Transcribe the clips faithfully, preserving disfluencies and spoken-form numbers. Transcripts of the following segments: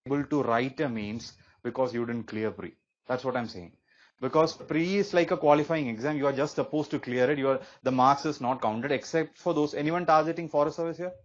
able to write a mains because you didn't clear pre. That's what I'm saying. Because pre is like a qualifying exam. You are just supposed to clear it. You are, the marks is not counted except for those. Anyone targeting forest service here?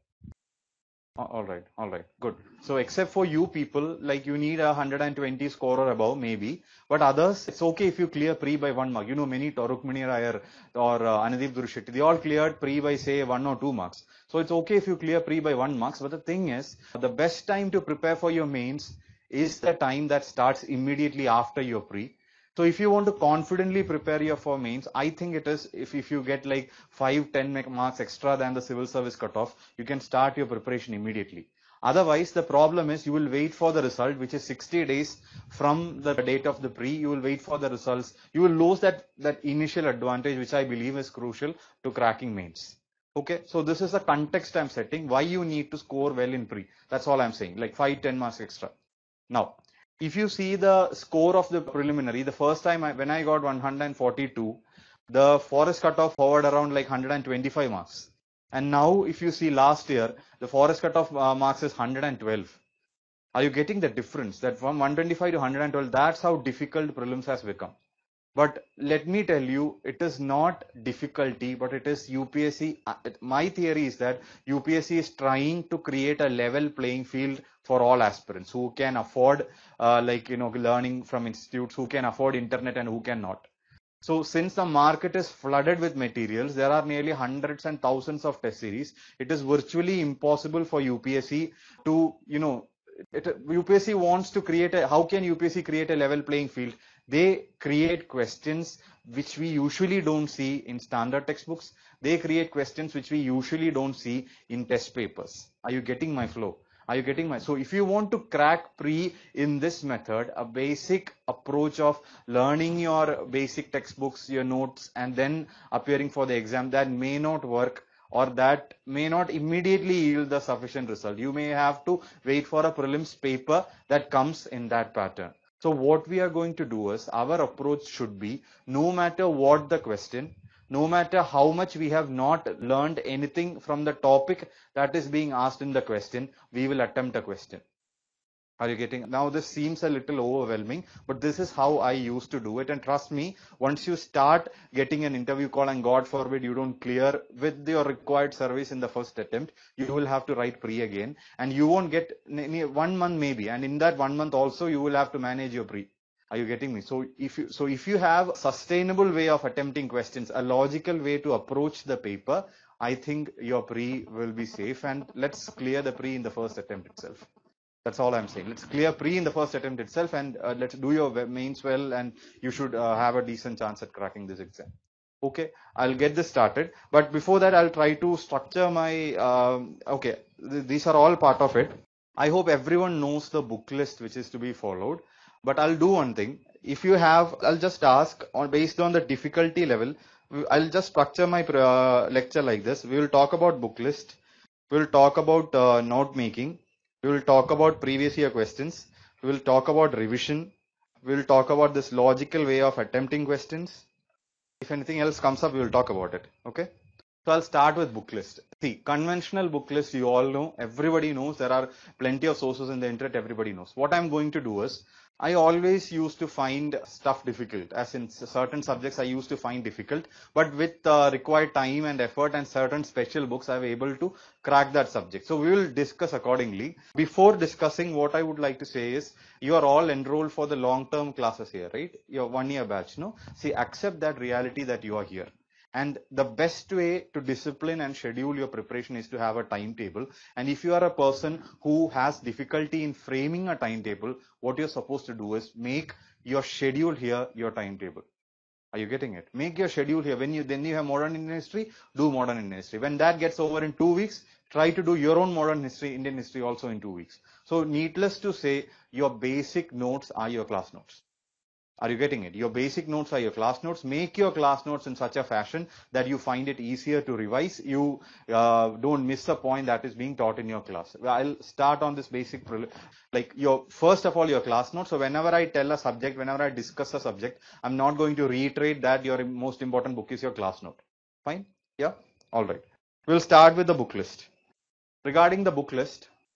All right, all right, good. So except for you people, like you need a one hundred twenty score or above maybe, but others, it's okay if you clear pre by one mark. You know, many Rukmini Rayar or uh, Anadeep Durushetty, they all cleared pre by say one or two marks. So it's okay if you clear pre by one marks, but the thing is, the best time to prepare for your mains is the time that starts immediately after your pre. So if you want to confidently prepare your for mains, I think it is if, if you get like five, ten marks extra than the civil service cutoff, you can start your preparation immediately. Otherwise, the problem is you will wait for the result, which is sixty days from the date of the pre. You will wait for the results. You will lose that, that initial advantage, which I believe is crucial to cracking mains. Okay, so this is the context I'm setting, why you need to score well in pre. That's all I'm saying, like five, ten marks extra. Now, if you see the score of the preliminary, the first time I, when I got one hundred forty-two, the forest cutoff hovered around like one hundred twenty-five marks. And now if you see last year, the forest cutoff uh, marks is one hundred twelve. Are you getting the difference? That from one twenty-five to one hundred twelve, that's how difficult prelims has become. But let me tell you, it is not difficulty, but it is U P S C. My theory is that U P S C is trying to create a level playing field for all aspirants who can afford, uh, like, you know, learning from institutes, who can afford internet and who cannot. So since the market is flooded with materials, there are nearly hundreds and thousands of test series. It is virtually impossible for U P S C to, you know, it, U P S C wants to create a, how can U P S C create a level playing field? They create questions which we usually don't see in standard textbooks. They create questions which we usually don't see in test papers. Are you getting my flow? Are you getting my, so if you want to crack pre in this method, a basic approach of learning your basic textbooks, your notes, and then appearing for the exam, that may not work, or that may not immediately yield the sufficient result. You may have to wait for a prelims paper that comes in that pattern. So what we are going to do is, our approach should be, no matter what the question, no matter how much we have not learned anything from the topic that is being asked in the question, we will attempt a question. Are you getting? Now this seems a little overwhelming, but this is how I used to do it. And trust me, once you start getting an interview call and God forbid you don't clear with your required service in the first attempt, you will have to write pre again, and you won't get one month maybe. And in that one month also, you will have to manage your pre. Are you getting me? So if you, so if you have a sustainable way of attempting questions, a logical way to approach the paper, I think your pre will be safe. And let's clear the pre in the first attempt itself. That's all I'm saying. Let's clear pre in the first attempt itself, and uh, let's do your mains well, and you should uh, have a decent chance at cracking this exam. Okay, I'll get this started. But before that, I'll try to structure my, um, okay, th these are all part of it. I hope everyone knows the book list which is to be followed. But I'll do one thing. If you have, I'll just ask, on based on the difficulty level, I'll just structure my uh, lecture like this. We will talk about book list. We'll talk about uh, note making. We will talk about previous year questions. We will talk about revision. We will talk about this logical way of attempting questions. If anything else comes up, we will talk about it. Okay. So I'll start with book list. See, conventional book list, you all know, everybody knows, there are plenty of sources in the internet, everybody knows. What I'm going to do is, I always used to find stuff difficult, as in certain subjects I used to find difficult, but with uh, required time and effort and certain special books, I was able to crack that subject. So we will discuss accordingly. Before discussing, what I would like to say is, you are all enrolled for the long-term classes here, right? Your one-year batch, no? See, accept that reality that you are here. And the best way to discipline and schedule your preparation is to have a timetable. And if you are a person who has difficulty in framing a timetable, what you're supposed to do is make your schedule here your timetable. Are you getting it? Make your schedule here. When you then you have modern Indian history, do modern Indian history. When that gets over in two weeks, try to do your own modern history, Indian history also in two weeks. So needless to say, your basic notes are your class notes. Are you getting it? Your basic notes are your class notes. Make your class notes in such a fashion that you find it easier to revise. You uh, don't miss a point that is being taught in your class. I'll start on this basic, like your, first of all, your class notes. So whenever I tell a subject, whenever I discuss a subject, I'm not going to reiterate that your most important book is your class note. Fine? Yeah? All right. We'll start with the book list. Regarding the book list,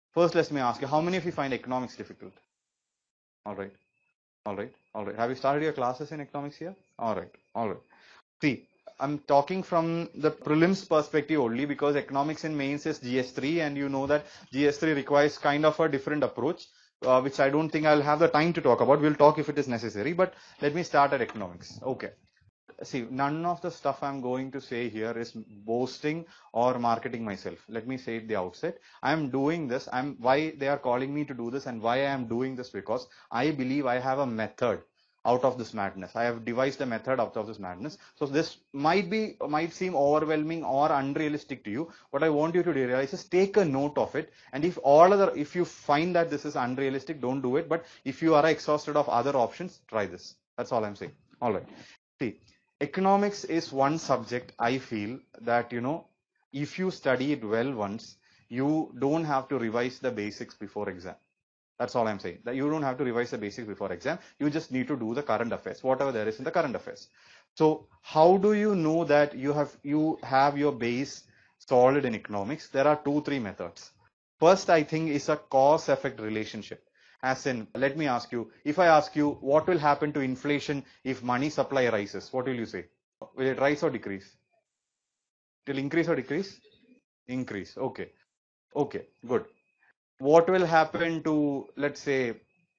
First, let me ask you, how many of you find economics difficult? All right, all right, all right. Have you started your classes in economics here? All right, all right. See, I'm talking from the prelims perspective only because economics in mains is G S three, and you know that G S three requires kind of a different approach, uh, which I don't think I'll have the time to talk about. We'll talk if it is necessary, but let me start at economics. Okay. See, none of the stuff I'm going to say here is boasting or marketing myself. Let me say at the outset, I'm doing this. I'm why they are calling me to do this and why I am doing this, because I believe I have a method out of this madness. I have devised a method out of this madness. So this might be, might seem overwhelming or unrealistic to you. What I want you to realize is take a note of it. And if all other, if you find that this is unrealistic, don't do it. But if you are exhausted of other options, try this. That's all I'm saying. All right. See, economics is one subject I feel that, you know, if you study it well once, you don't have to revise the basics before exam. That's all I'm saying. That you don't have to revise the basics before exam. You just need to do the current affairs, whatever there is in the current affairs. So how do you know that you have you have your base solid in economics? There are two, three methods. First, I think, is a cause-effect relationship. As in, let me ask you, if I ask you, what will happen to inflation if money supply rises? What will you say? Will it rise or decrease? It will increase or decrease? Increase. Okay. Okay. Good. What will happen to, let's say,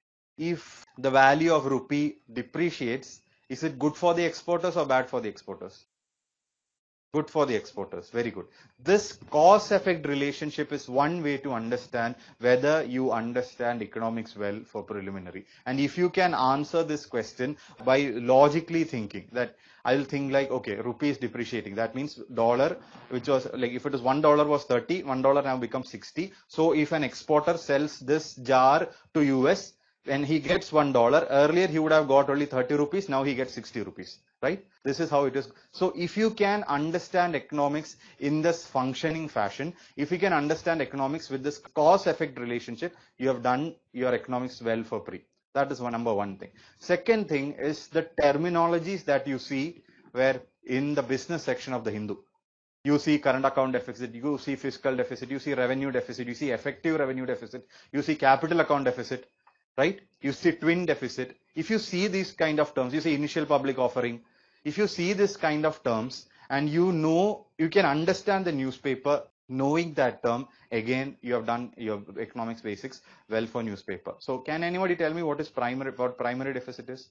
if the value of rupee depreciates? Is it good for the exporters or bad for the exporters? Good for the exporters. Very good. This cause-effect relationship is one way to understand whether you understand economics well for preliminary. And if you can answer this question by logically thinking that I'll think like, okay, rupee is depreciating. That means dollar, which was like, if it is one dollar was thirty, one dollar now becomes sixty. So if an exporter sells this jar to U S, when he gets one dollar, earlier he would have got only thirty rupees, now he gets sixty rupees, right? This is how it is. So if you can understand economics in this functioning fashion, if you can understand economics with this cause-effect relationship, you have done your economics well for pre. That is one number one thing. Second thing is the terminologies that you see where in the business section of the Hindu. You see current account deficit, you see fiscal deficit, you see revenue deficit, you see effective revenue deficit, you see capital account deficit, right? You see twin deficit. If you see these kind of terms, you see initial public offering. If you see this kind of terms and you know, you can understand the newspaper, knowing that term, again, you have done your economics basics well for newspaper. So can anybody tell me what is primary, what primary deficit is?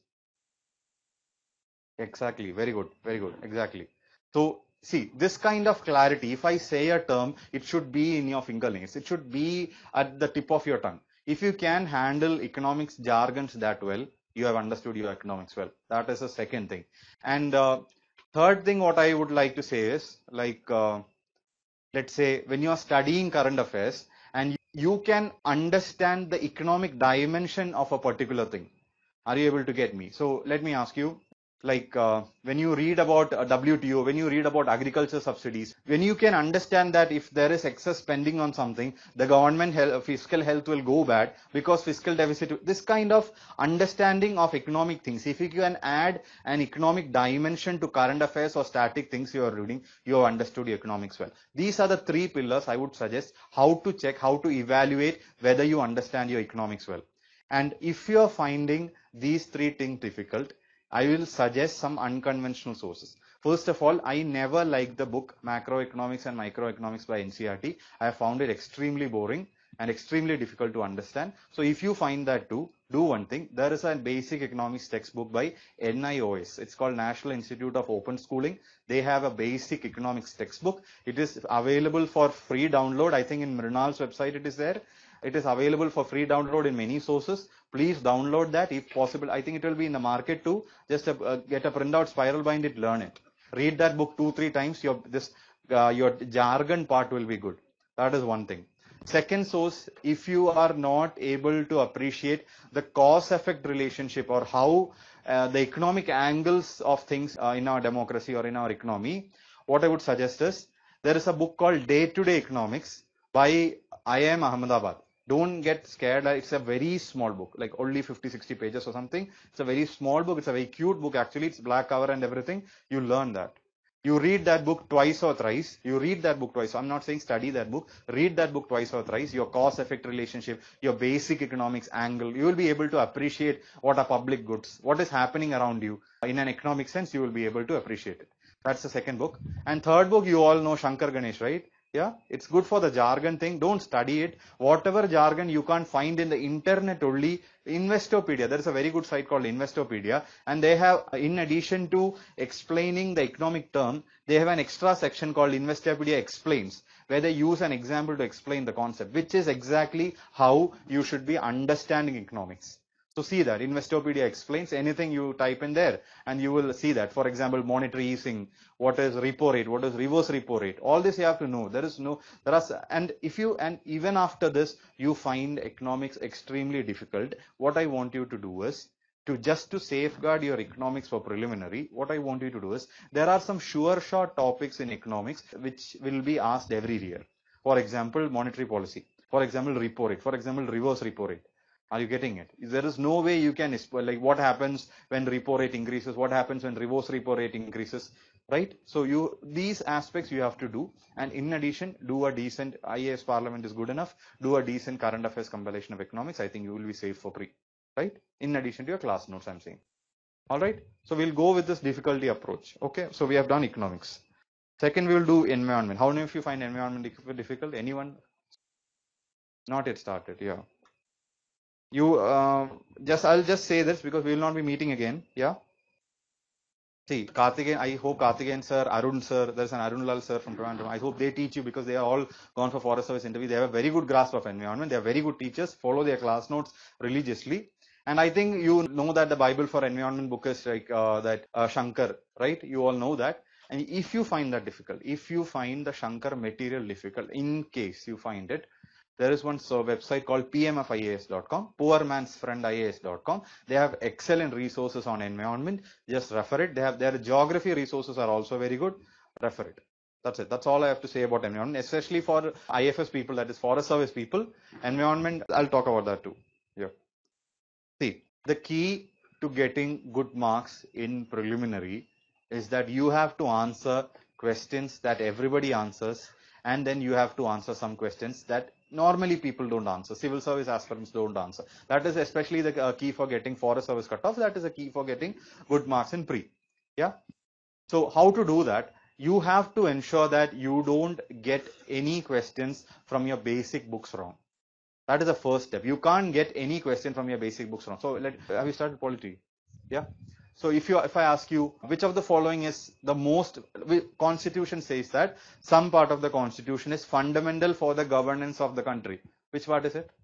Exactly. Very good. Very good. Exactly. So see, this kind of clarity, if I say a term, it should be in your fingernails. It should be at the tip of your tongue. If you can handle economics jargons that well, you have understood your economics well. That is the second thing. And uh, third thing, what I would like to say is, like, uh, let's say when you are studying current affairs and you can understand the economic dimension of a particular thing. Are you able to get me? So let me ask you, like uh, when you read about uh, W T O, when you read about agriculture subsidies, when you can understand that if there is excess spending on something, the government health, fiscal health will go bad because fiscal deficit, this kind of understanding of economic things, if you can add an economic dimension to current affairs or static things you are reading, you have understood your economics well. These are the three pillars I would suggest how to check, how to evaluate whether you understand your economics well. And if you are finding these three things difficult, I will suggest some unconventional sources. First of all, I never liked the book Macroeconomics and Microeconomics by N C E R T. I have found it extremely boring and extremely difficult to understand. So if you find that too, do one thing. There is a basic economics textbook by N I O S. It's called National Institute of Open Schooling. They have a basic economics textbook. It is available for free download. I think in Mrinal's website it is there. It is available for free download in many sources. Please download that if possible. I think it will be in the market too. Just a, uh, get a printout, spiral bind it, learn it. Read that book two, three times. Your this uh, your jargon part will be good. That is one thing. Second source, if you are not able to appreciate the cause-effect relationship or how uh, the economic angles of things uh, in our democracy or in our economy, what I would suggest is there is a book called Day-to-Day Economics by I I M Ahmedabad. Don't get scared. It's a very small book, like only fifty, sixty pages or something. It's a very small book. It's a very cute book. Actually, it's black cover and everything. You learn that. You read that book twice or thrice. You read that book twice. I'm not saying study that book. Read that book twice or thrice. Your cause-effect relationship, your basic economics angle. You will be able to appreciate what are public goods, what is happening around you. In an economic sense, you will be able to appreciate it. That's the second book. And third book, you all know Shankar Ganesh, right? Yeah, it's good for the jargon thing. Don't study it. Whatever jargon you can't find in the internet only, Investopedia. There is a very good site called Investopedia, and they have, in addition to explaining the economic term, they have an extra section called Investopedia Explains, where they use an example to explain the concept, which is exactly how you should be understanding economics. So see that Investopedia Explains. Anything you type in there and you will see that. For example, monetary easing, what is repo rate, what is reverse repo rate, all this you have to know. There is no, there are, and if you, and even after this, you find economics extremely difficult. What I want you to do is, to just to safeguard your economics for preliminary, what I want you to do is, there are some sure shot topics in economics which will be asked every year. For example, monetary policy. For example, repo rate. For example, reverse repo rate. Are you getting it? There is no way you can, like, what happens when repo rate increases, what happens when reverse repo rate increases, right? So you, these aspects you have to do. And in addition, do a decent, I A S Parliament is good enough, do a decent current affairs compilation of economics. I think you will be safe for pre, right? In addition to your class notes, I'm saying. All right. So we'll go with this difficulty approach. Okay. So we have done economics. Second, we will do environment. How many of you find environment difficult? Anyone? Not yet started. Yeah. You uh, just, I'll just say this because we will not be meeting again. Yeah. See, Karthikeyan, I hope Karthikeyan sir, Arun sir, there's an Arun Lal sir from Toronto. I hope they teach you because they are all gone for forest service interview. They have a very good grasp of environment. They are very good teachers. Follow their class notes religiously. And I think you know that the Bible for environment book is like uh, that uh, Shankar, right? You all know that. And if you find that difficult, if you find the Shankar material difficult, in case you find it, there is one so website called P M F I A S dot com, poor man's friend I A S dot com. They have excellent resources on environment. Just refer it. They have their geography resources are also very good. Refer it. That's it. That's all I have to say about environment, especially for I F S people, that is Forest Service people. Environment, I'll talk about that too. Yeah. See, the key to getting good marks in preliminary is that you have to answer questions that everybody answers, and then you have to answer some questions that normally people don't answer. Civil service aspirants don't answer. That is especially the uh, key for getting forest service cutoff. That is a key for getting good marks in pre. Yeah. So how to do that? You have to ensure that you don't get any questions from your basic books wrong. That is the first step. You can't get any question from your basic books wrong. So let, have you started polity? Yeah. So if you, if I ask you, which of the following is the most, Constitution says that some part of the Constitution is fundamental for the governance of the country. Which part is it?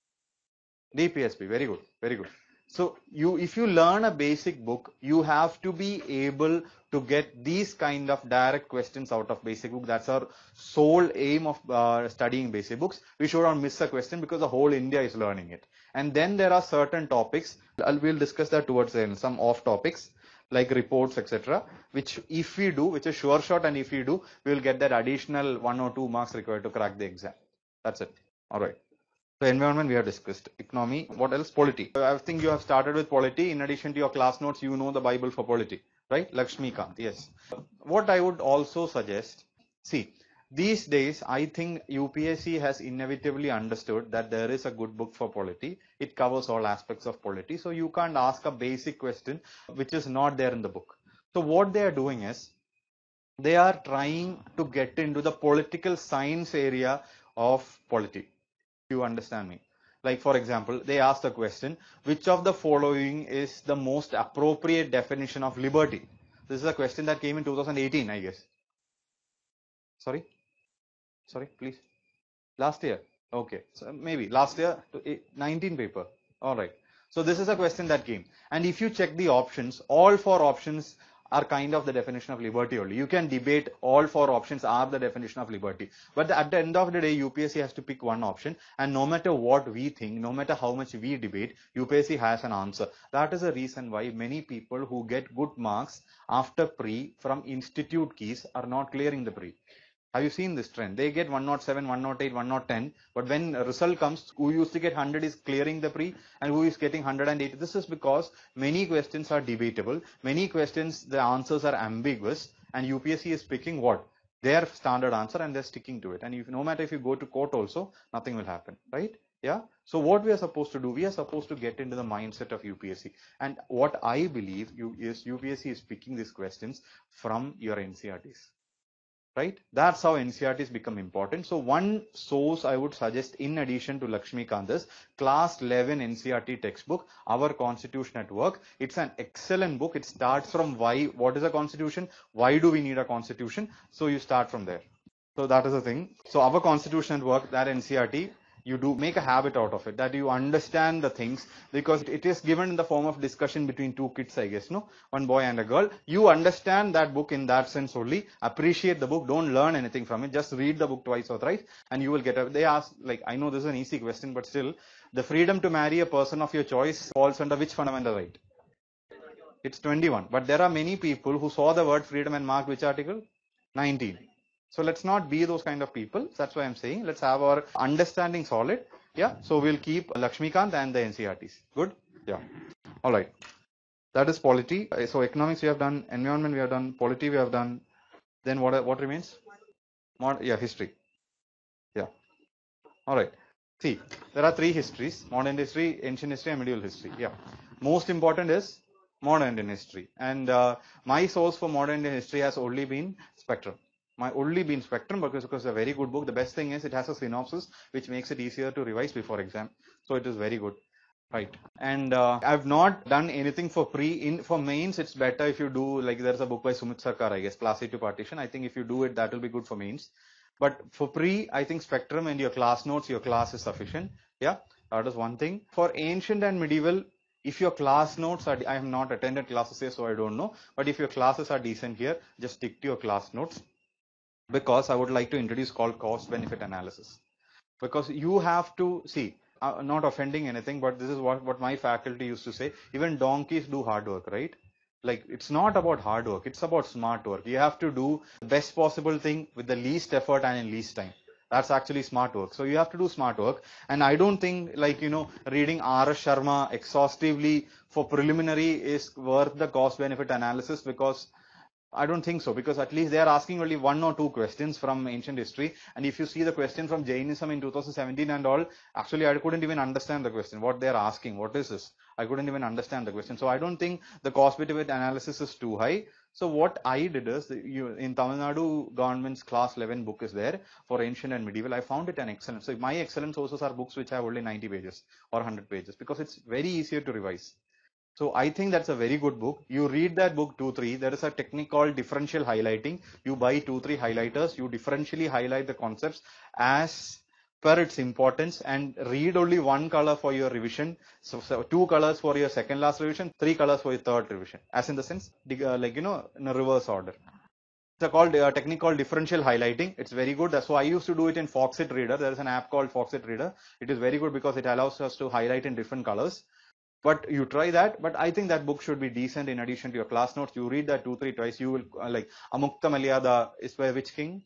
D P S P. Very good. Very good. So you, if you learn a basic book, you have to be able to get these kind of direct questions out of basic book. That's our sole aim of uh, studying basic books. We should not miss a question because the whole India is learning it. And then there are certain topics. I'll, we'll discuss that towards the end. Some off topics like reports, et cetera. Which if we do, which is sure shot, and if we do, we will get that additional one or two marks required to crack the exam. That's it. All right. So environment we have discussed. Economy, what else? Polity. I think you have started with polity. In addition to your class notes, you know the Bible for polity, right? Lakshmikant, yes. What I would also suggest, see, these days, I think U P S C has inevitably understood that there is a good book for polity. It covers all aspects of polity. So you can't ask a basic question which is not there in the book. So what they are doing is, they are trying to get into the political science area of polity. You understand me? Like, for example, they asked a question, which of the following is the most appropriate definition of liberty? This is a question that came in two thousand eighteen, I guess. Sorry? Sorry, please. Last year. Okay. So maybe last year, nineteen paper. All right. So this is a question that came. And if you check the options, all four options are kind of the definition of liberty only. You can debate all four options are the definition of liberty. But at the end of the day, U P S C has to pick one option. And no matter what we think, no matter how much we debate, U P S C has an answer. That is the reason why many people who get good marks after pre from institute keys are not clearing the pre. Have you seen this trend? They get one oh seven, one oh eight, one oh ten, but when a result comes, who used to get one hundred is clearing the pre and who is getting one hundred eight. This is because many questions are debatable. Many questions, the answers are ambiguous. and U P S C is picking what? Their standard answer and they're sticking to it. And if no matter if you go to court also, nothing will happen, right? Yeah. So what we are supposed to do, we are supposed to get into the mindset of U P S C. And what I believe you, is U P S C is picking these questions from your N C R Ts. Right? That's how N C R Ts become important. So one source I would suggest in addition to Lakshmikanth's class eleven N C R T textbook, Our Constitution at Work. It's an excellent book. It starts from why, what is a constitution? Why do we need a constitution? So you start from there. So that is the thing. So Our Constitution at Work, that N C R T, you do make a habit out of it, that you understand the things, because it is given in the form of discussion between two kids, I guess, no? One boy and a girl. You understand that book in that sense only. Appreciate the book. Don't learn anything from it. Just read the book twice or thrice and you will get a, they ask, like, I know this is an easy question, but still, the freedom to marry a person of your choice falls under which fundamental right? It's twenty-one. But there are many people who saw the word freedom and marked which article? nineteen. So let's not be those kind of people. That's why I'm saying let's have our understanding solid. Yeah. So we'll keep Lakshmikant and the N C R Ts. Good. Yeah. All right. That is polity. So economics we have done, environment we have done, polity we have done. Then what what remains? Mod yeah, history. Yeah. All right. See, there are three histories: modern history, ancient history, and medieval history. Yeah. Most important is modern Indian history. And uh, my source for modern Indian history has only been Spectrum. My only been Spectrum because, because it's a very good book. The best thing is it has a synopsis which makes it easier to revise before exam. So it is very good. Right. And uh, I've not done anything for pre in for mains. It's better if you do, like, there's a book by Sumit Sarkar, I guess, Class A to Partition. I think if you do it, that will be good for mains. But for pre, I think Spectrum and your class notes, your class is sufficient. Yeah, that is one thing. For ancient and medieval, if your class notes are, I have not attended classes here, so I don't know. But if your classes are decent here, just stick to your class notes. Because I would like to introduce called cost benefit analysis. Because you have to see, uh, not offending anything, but this is what, what my faculty used to say. Even donkeys do hard work, right? Like, it's not about hard work, it's about smart work. You have to do the best possible thing with the least effort and in least time. That's actually smart work. So you have to do smart work. And I don't think, like, you know, reading R S Sharma exhaustively for preliminary is worth the cost benefit analysis, because I don't think so, because at least they are asking only one or two questions from ancient history. And if you see the question from Jainism in two thousand seventeen and all, actually I couldn't even understand the question, what they are asking, what is this? I couldn't even understand the question. So I don't think the cost benefit analysis is too high. So what I did is, you, in Tamil Nadu government's class eleven book is there for ancient and medieval. I found it an excellent. So my excellent sources are books which have only ninety pages or one hundred pages, because it's very easier to revise. So I think that's a very good book. You read that book two, three. There is a technique called differential highlighting. You buy two, three highlighters. You differentially highlight the concepts as per its importance and read only one color for your revision. So, so two colors for your second last revision, three colors for your third revision. As in the sense, uh, like, you know, in a reverse order. It's a called a technique called differential highlighting. It's very good. That's why I used to do it in Foxit Reader. There is an app called Foxit Reader. It is very good because it allows us to highlight in different colors. But you try that. But I think that book should be decent in addition to your class notes. You read that two, three twice. You will uh, like Amukta Malyada is by which king?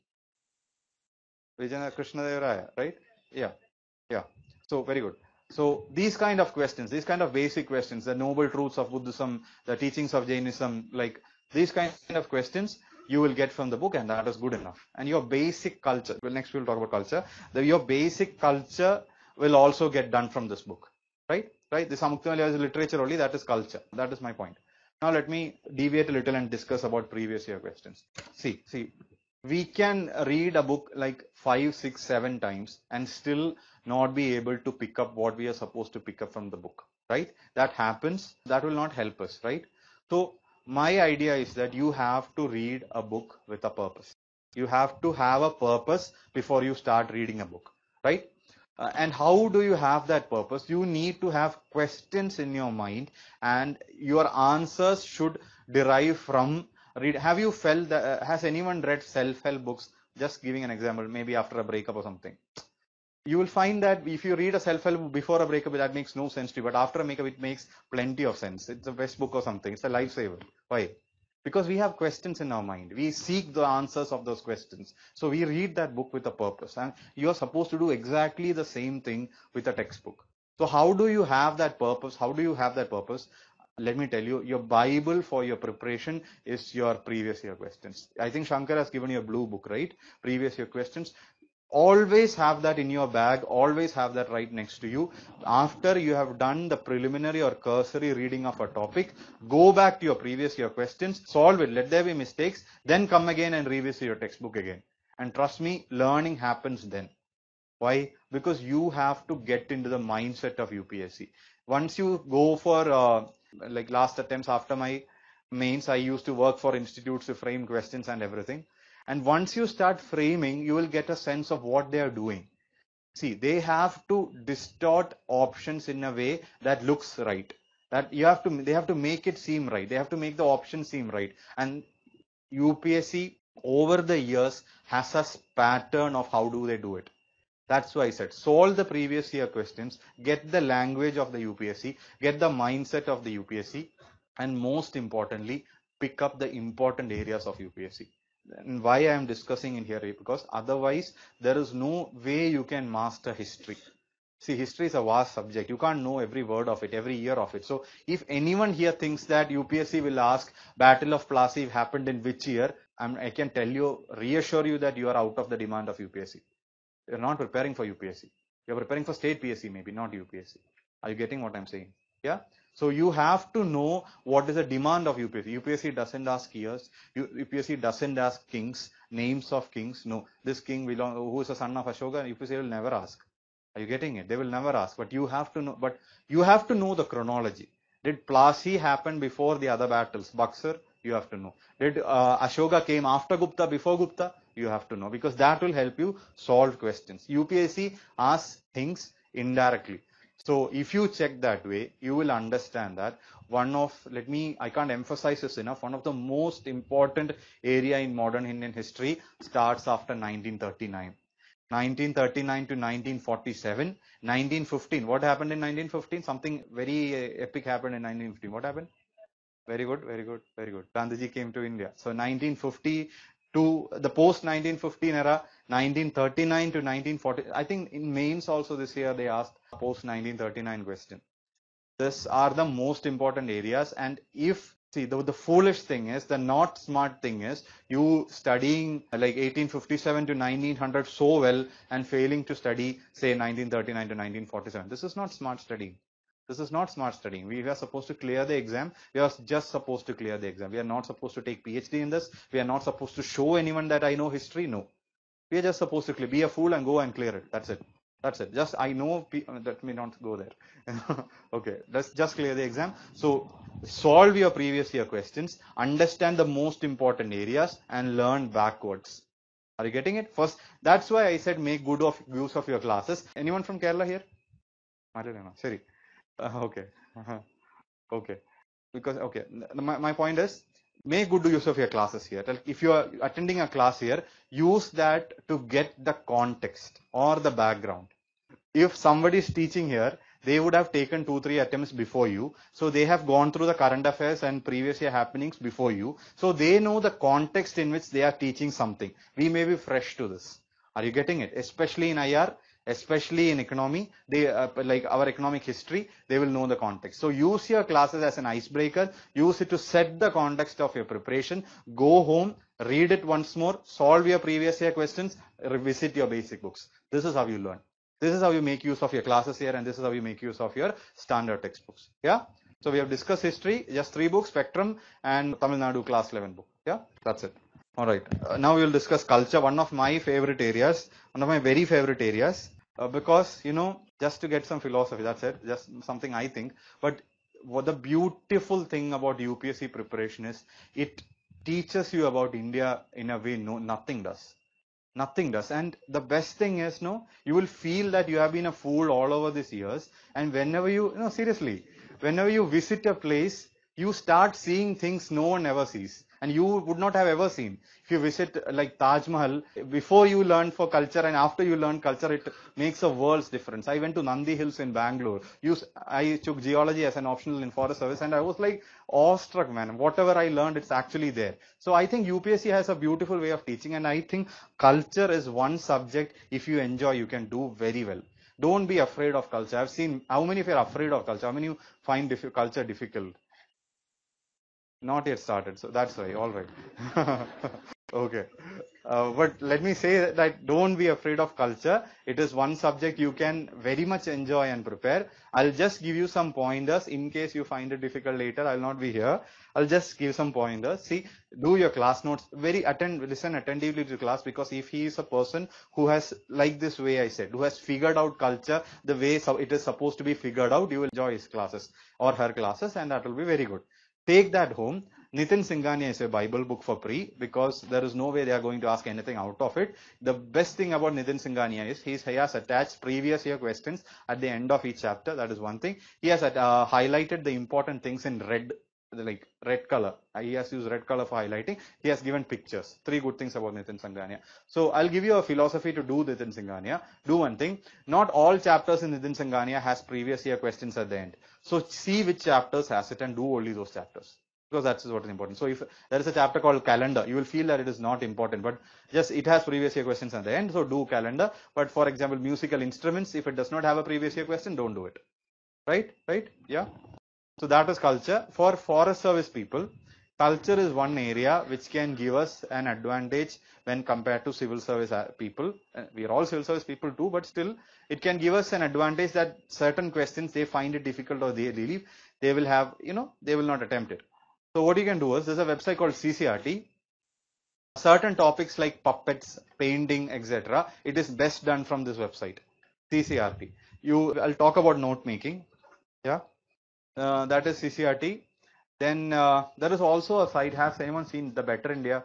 Vijayanagar Krishnadevaraya, right? Yeah, yeah. So very good. So these kind of questions, these kind of basic questions, the noble truths of Buddhism, the teachings of Jainism, like these kind of questions, you will get from the book, and that is good enough. And your basic culture. Well, next we'll talk about culture. The, your basic culture will also get done from this book. Right, right. This Amukta Malyada is literature only. That is culture. That is my point. Now let me deviate a little and discuss about previous year questions. See, see, we can read a book like five, six, seven times and still not be able to pick up what we are supposed to pick up from the book. Right? That happens. That will not help us. Right? So my idea is that you have to read a book with a purpose. You have to have a purpose before you start reading a book. Right? Uh, and how do you have that purpose? You need to have questions in your mind, and your answers should derive from read. Have you felt that, uh, has anyone read self-help books? Just giving an example, maybe after a breakup or something. You will find that if you read a self-help book before a breakup, that makes no sense to you. But after a breakup, it makes plenty of sense. It's a best book or something. It's a lifesaver. Why? Because we have questions in our mind. We seek the answers of those questions. So we read that book with a purpose. And you are supposed to do exactly the same thing with a textbook. So how do you have that purpose? How do you have that purpose? let me tell you, your Bible for your preparation is your previous year questions. I think Shankar has given you a blue book, right? Previous year questions. Always have that in your bag. Always have that right next to you. After you have done the preliminary or cursory reading of a topic, go back to your previous year questions, solve it, let there be mistakes, then come again and revisit your textbook again. And trust me, learning happens then. Why? Because you have to get into the mindset of U P S C. Once you go for uh, like last attempts after my mains, I used to work for institutes to frame questions and everything. And once you start framing, you will get a sense of what they are doing. See, they have to distort options in a way that looks right. That you have to, they have to make it seem right. They have to make the option seem right. And U P S C over the years has a pattern of how do they do it. That's why I said solve the previous year questions, get the language of the U P S C, get the mindset of the U P S C, and most importantly, pick up the important areas of U P S C. And why I am discussing in here, because otherwise there is no way you can master history. See, history is a vast subject. You can't know every word of it, every year of it. So if anyone here thinks that U P S C will ask Battle of Plassey happened in which year, I'm, I can tell you, reassure you that you are out of the demand of U P S C. You're not preparing for U P S C. You're preparing for state P S C, maybe not U P S C. Are you getting what I'm saying? Yeah. So you have to know what is the demand of U P S C. U P S C doesn't ask years. U P S C doesn't ask kings, names of kings. No, this king belong, who is the son of Ashoka, U P S C will never ask. Are you getting it? They will never ask. But you have to know. But you have to know the chronology. Did Plassey happen before the other battles? Buxar, you have to know. Did uh, Ashoka came after Gupta, before Gupta? You have to know, because that will help you solve questions. U P S C asks things indirectly. So if you check that way, you will understand that one of, let me, I can't emphasize this enough, one of the most important area in modern Indian history starts after nineteen thirty-nine. nineteen thirty-nine to nineteen forty-seven, nineteen fifteen. What happened in nineteen fifteen? Something very uh, epic happened in nineteen fifteen. What happened? Very good, very good, very good. Gandhiji came to India. So nineteen fifty to the post nineteen fifteen era, nineteen thirty-nine to nineteen forty. I think in mains also this year they asked post nineteen thirty-nine question. These are the most important areas. And if, see, the, the foolish thing is, the not smart thing is, you studying like eighteen fifty-seven to nineteen hundred so well and failing to study, say, nineteen thirty-nine to nineteen forty-seven. This is not smart studying. This is not smart studying. We are supposed to clear the exam. We are just supposed to clear the exam. We are not supposed to take PhD in this. We are not supposed to show anyone that I know history. No. We are just supposed to clear. Be a fool and go and clear it. That's it. That's it. Just I know that may not go there. Okay. Let's just clear the exam. So solve your previous year questions. Understand the most important areas and learn backwards. Are you getting it? First, that's why I said make good of use of your classes. Anyone from Kerala here? Sorry. Uh, okay. Uh-huh. Okay. Because, okay. My, my point is, make good use of your classes here. If you are attending a class here, use that to get the context or the background. If somebody is teaching here, they would have taken two, three attempts before you. So they have gone through the current affairs and previous year happenings before you. So they know the context in which they are teaching something. We may be fresh to this. Are you getting it? Especially in I R, especially in economy, they uh, like our economic history, they will know the context. So use your classes as an icebreaker. Use it to set the context of your preparation. Go home, read it once more, solve your previous year questions, revisit your basic books. This is how you learn. This is how you make use of your classes here, and this is how you make use of your standard textbooks. Yeah. So we have discussed history, just three books, Spectrum and Tamil Nadu class eleven book. Yeah. That's it. All right. Uh, now we will discuss culture, one of my favorite areas, one of my very favorite areas, uh, because, you know, just to get some philosophy, that's it, just something I think. But what the beautiful thing about U P S C preparation is, it teaches you about India in a way no nothing does. Nothing does. And the best thing is, no, you will feel that you have been a fool all over these years. And whenever you, no, seriously, whenever you visit a place, you start seeing things no one ever sees. And you would not have ever seen. If you visit like Taj Mahal, before you learn for culture and after you learn culture, it makes a world's difference. I went to Nandi Hills in Bangalore. Used, I took geology as an optional in Forest Service, and I was like awestruck, man. Whatever I learned, it's actually there. So I think U P S C has a beautiful way of teaching, and I think culture is one subject, if you enjoy, you can do very well. Don't be afraid of culture. I've seen how many of you are afraid of culture. How many of you find culture difficult? Not yet started, so that's why. All right. Okay. Uh, but let me say that don't be afraid of culture. It is one subject you can very much enjoy and prepare. I'll just give you some pointers in case you find it difficult later. I'll not be here. I'll just give some pointers. See, do your class notes. Very attend, listen attentively to class, because if he is a person who has, like this way I said, who has figured out culture the way so it is supposed to be figured out, you will enjoy his classes or her classes, and that will be very good. Take that home. Nitin Singhania is a Bible book for pre, because there is no way they are going to ask anything out of it. The best thing about Nitin Singhania is he's, he has attached previous year questions at the end of each chapter. That is one thing. He has uh, highlighted the important things in red, like red color. He has used red color for highlighting. He has given pictures. Three good things about Nitin Singhania. So I'll give you a philosophy to do Nitin Singhania. Do one thing. Not all chapters in Nitin Singhania has previous year questions at the end. So see which chapters has it and do only those chapters, because that's what is important. So if there is a chapter called calendar, you will feel that it is not important, but just it has previous year questions at the end, so do calendar. But for example, musical instruments, if it does not have a previous year question, don't do it. Right? Right? Yeah. So that is culture. For forest service people, culture is one area which can give us an advantage when compared to civil service people. We are all civil service people too, but still it can give us an advantage that certain questions they find it difficult or they believe they will have, you know, they will not attempt it. So what you can do is, there's a website called C C R T. Certain topics like puppets, painting, et cetera. It is best done from this website, C C R T. You, I'll talk about note making. Yeah. Uh, that is C C R T. Then uh, there is also a site. Has anyone seen the Better India?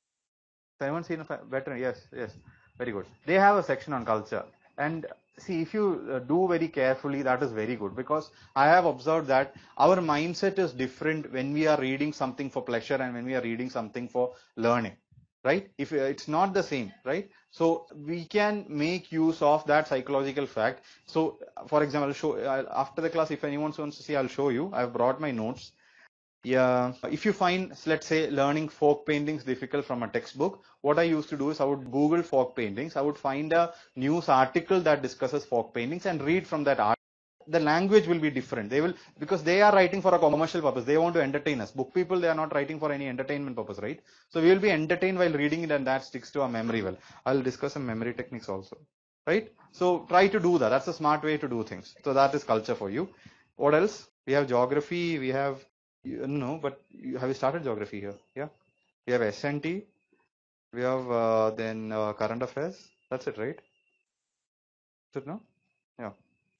Has anyone seen a Better? Yes, yes, very good. They have a section on culture. And see, if you uh, do very carefully, that is very good, because I have observed that our mindset is different when we are reading something for pleasure and when we are reading something for learning. Right? If it's not the same, right? So we can make use of that psychological fact. So, for example, I'll show I'll, after the class, if anyone wants to see, I'll show you. I've brought my notes. Yeah, if you find, let's say, learning folk paintings difficult from a textbook, what I used to do is I would Google folk paintings. I would find a news article that discusses folk paintings and read from that article. The language will be different. They will, because they are writing for a commercial purpose. They want to entertain us. Book people, they are not writing for any entertainment purpose, right? So we will be entertained while reading it, and that sticks to our memory well. I'll discuss some memory techniques also, right? So try to do that. That's a smart way to do things. So that is culture for you. What else? We have geography. We have, no, but have you started geography here? Yeah. We have S N T. We have uh, then uh, current affairs. That's it, right? Is it no? Yeah.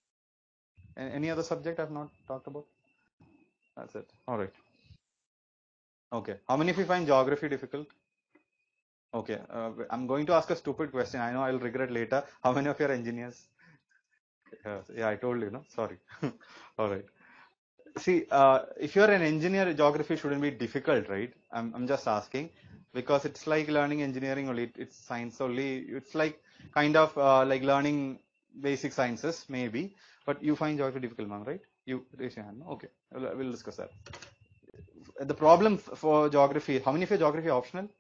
Any other subject I've not talked about? That's it. All right. Okay. How many of you find geography difficult? Okay. Uh, I'm going to ask a stupid question. I know I'll regret later. How many of you are engineers? Yeah, yeah, I told you, no? Sorry. All right. See, uh, if you're an engineer, geography shouldn't be difficult, right? I'm, I'm just asking, because it's like learning engineering only. It's science only. It's like kind of uh, like learning basic sciences, maybe. But you find geography difficult, ma'am, right? You raise your hand. Okay, we'll, we'll discuss that. The problem for geography, how many of your geography are optional?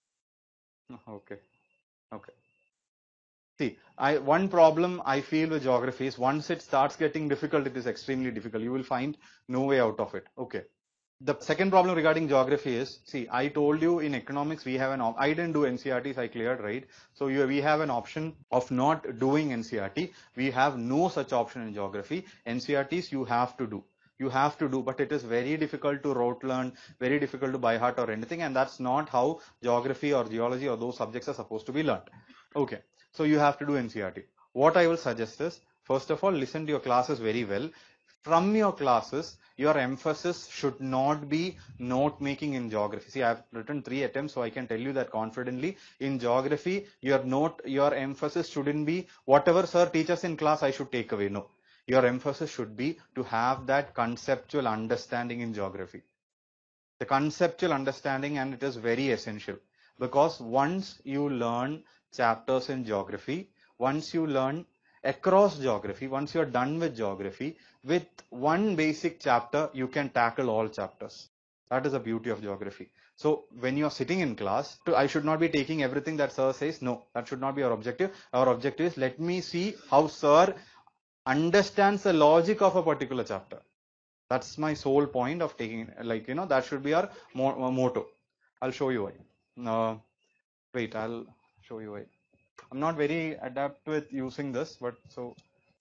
Okay, okay. See, I one problem I feel with geography is once it starts getting difficult, it is extremely difficult. You will find no way out of it. Okay. The second problem regarding geography is, see, I told you in economics we have an op I didn't do N C R Ts, I cleared, right? So you, we have an option of not doing N C R T. We have no such option in geography. N C R Ts you have to do. You have to do, but it is very difficult to rote learn, very difficult to by heart or anything, and that's not how geography or geology or those subjects are supposed to be learned. Okay, so you have to do N C R T. What I will suggest is, first of all, listen to your classes very well. From your classes, your emphasis should not be note making in geography. See, I've written three attempts, so I can tell you that confidently. In geography, your note, your emphasis shouldn't be whatever sir teaches in class I should take away. No, your emphasis should be to have that conceptual understanding in geography. The conceptual understanding, and it is very essential, because once you learn chapters in geography, once you learn across geography, once you're done with geography, with one basic chapter, you can tackle all chapters. That is the beauty of geography. So when you're sitting in class, I should not be taking everything that sir says. No, that should not be our objective. Our objective is, let me see how sir understands the logic of a particular chapter. That's my sole point of taking, like, you know, that should be our mo motto. I'll show you why. Uh, wait, I'll show you why. I'm not very adept with using this, but so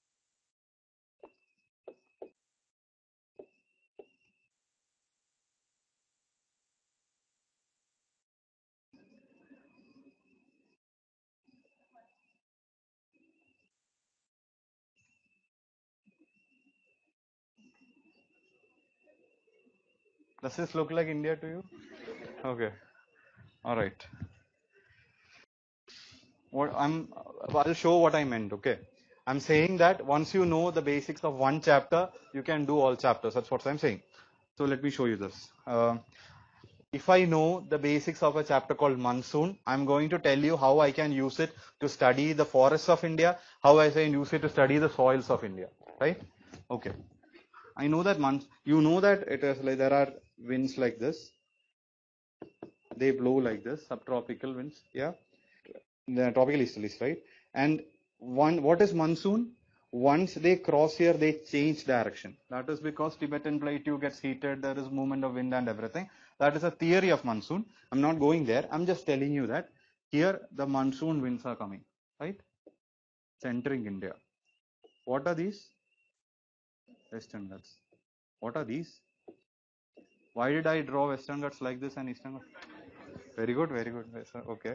does this look like India to you? Okay, all right. What I'm, I'll show what I meant. Okay, I'm saying that once you know the basics of one chapter, you can do all chapters. That's what I'm saying. So let me show you this. Uh, if I know the basics of a chapter called monsoon, I'm going to tell you how I can use it to study the forests of India, how I can use it to study the soils of India, right? Okay. I know that month, you know that it is like there are winds like this. They blow like this, subtropical winds, yeah. The tropical easterlies, right? And one, what is monsoon? Once they cross here, they change direction. That is because Tibetan plateau gets heated, there is movement of wind and everything. That is a theory of monsoon. I'm not going there. I'm just telling you that here the monsoon winds are coming, right? It's entering India. What are these? Western Ghats. What are these? Why did I draw Western Ghats like this and Eastern Ghats? Very good, very good. Okay.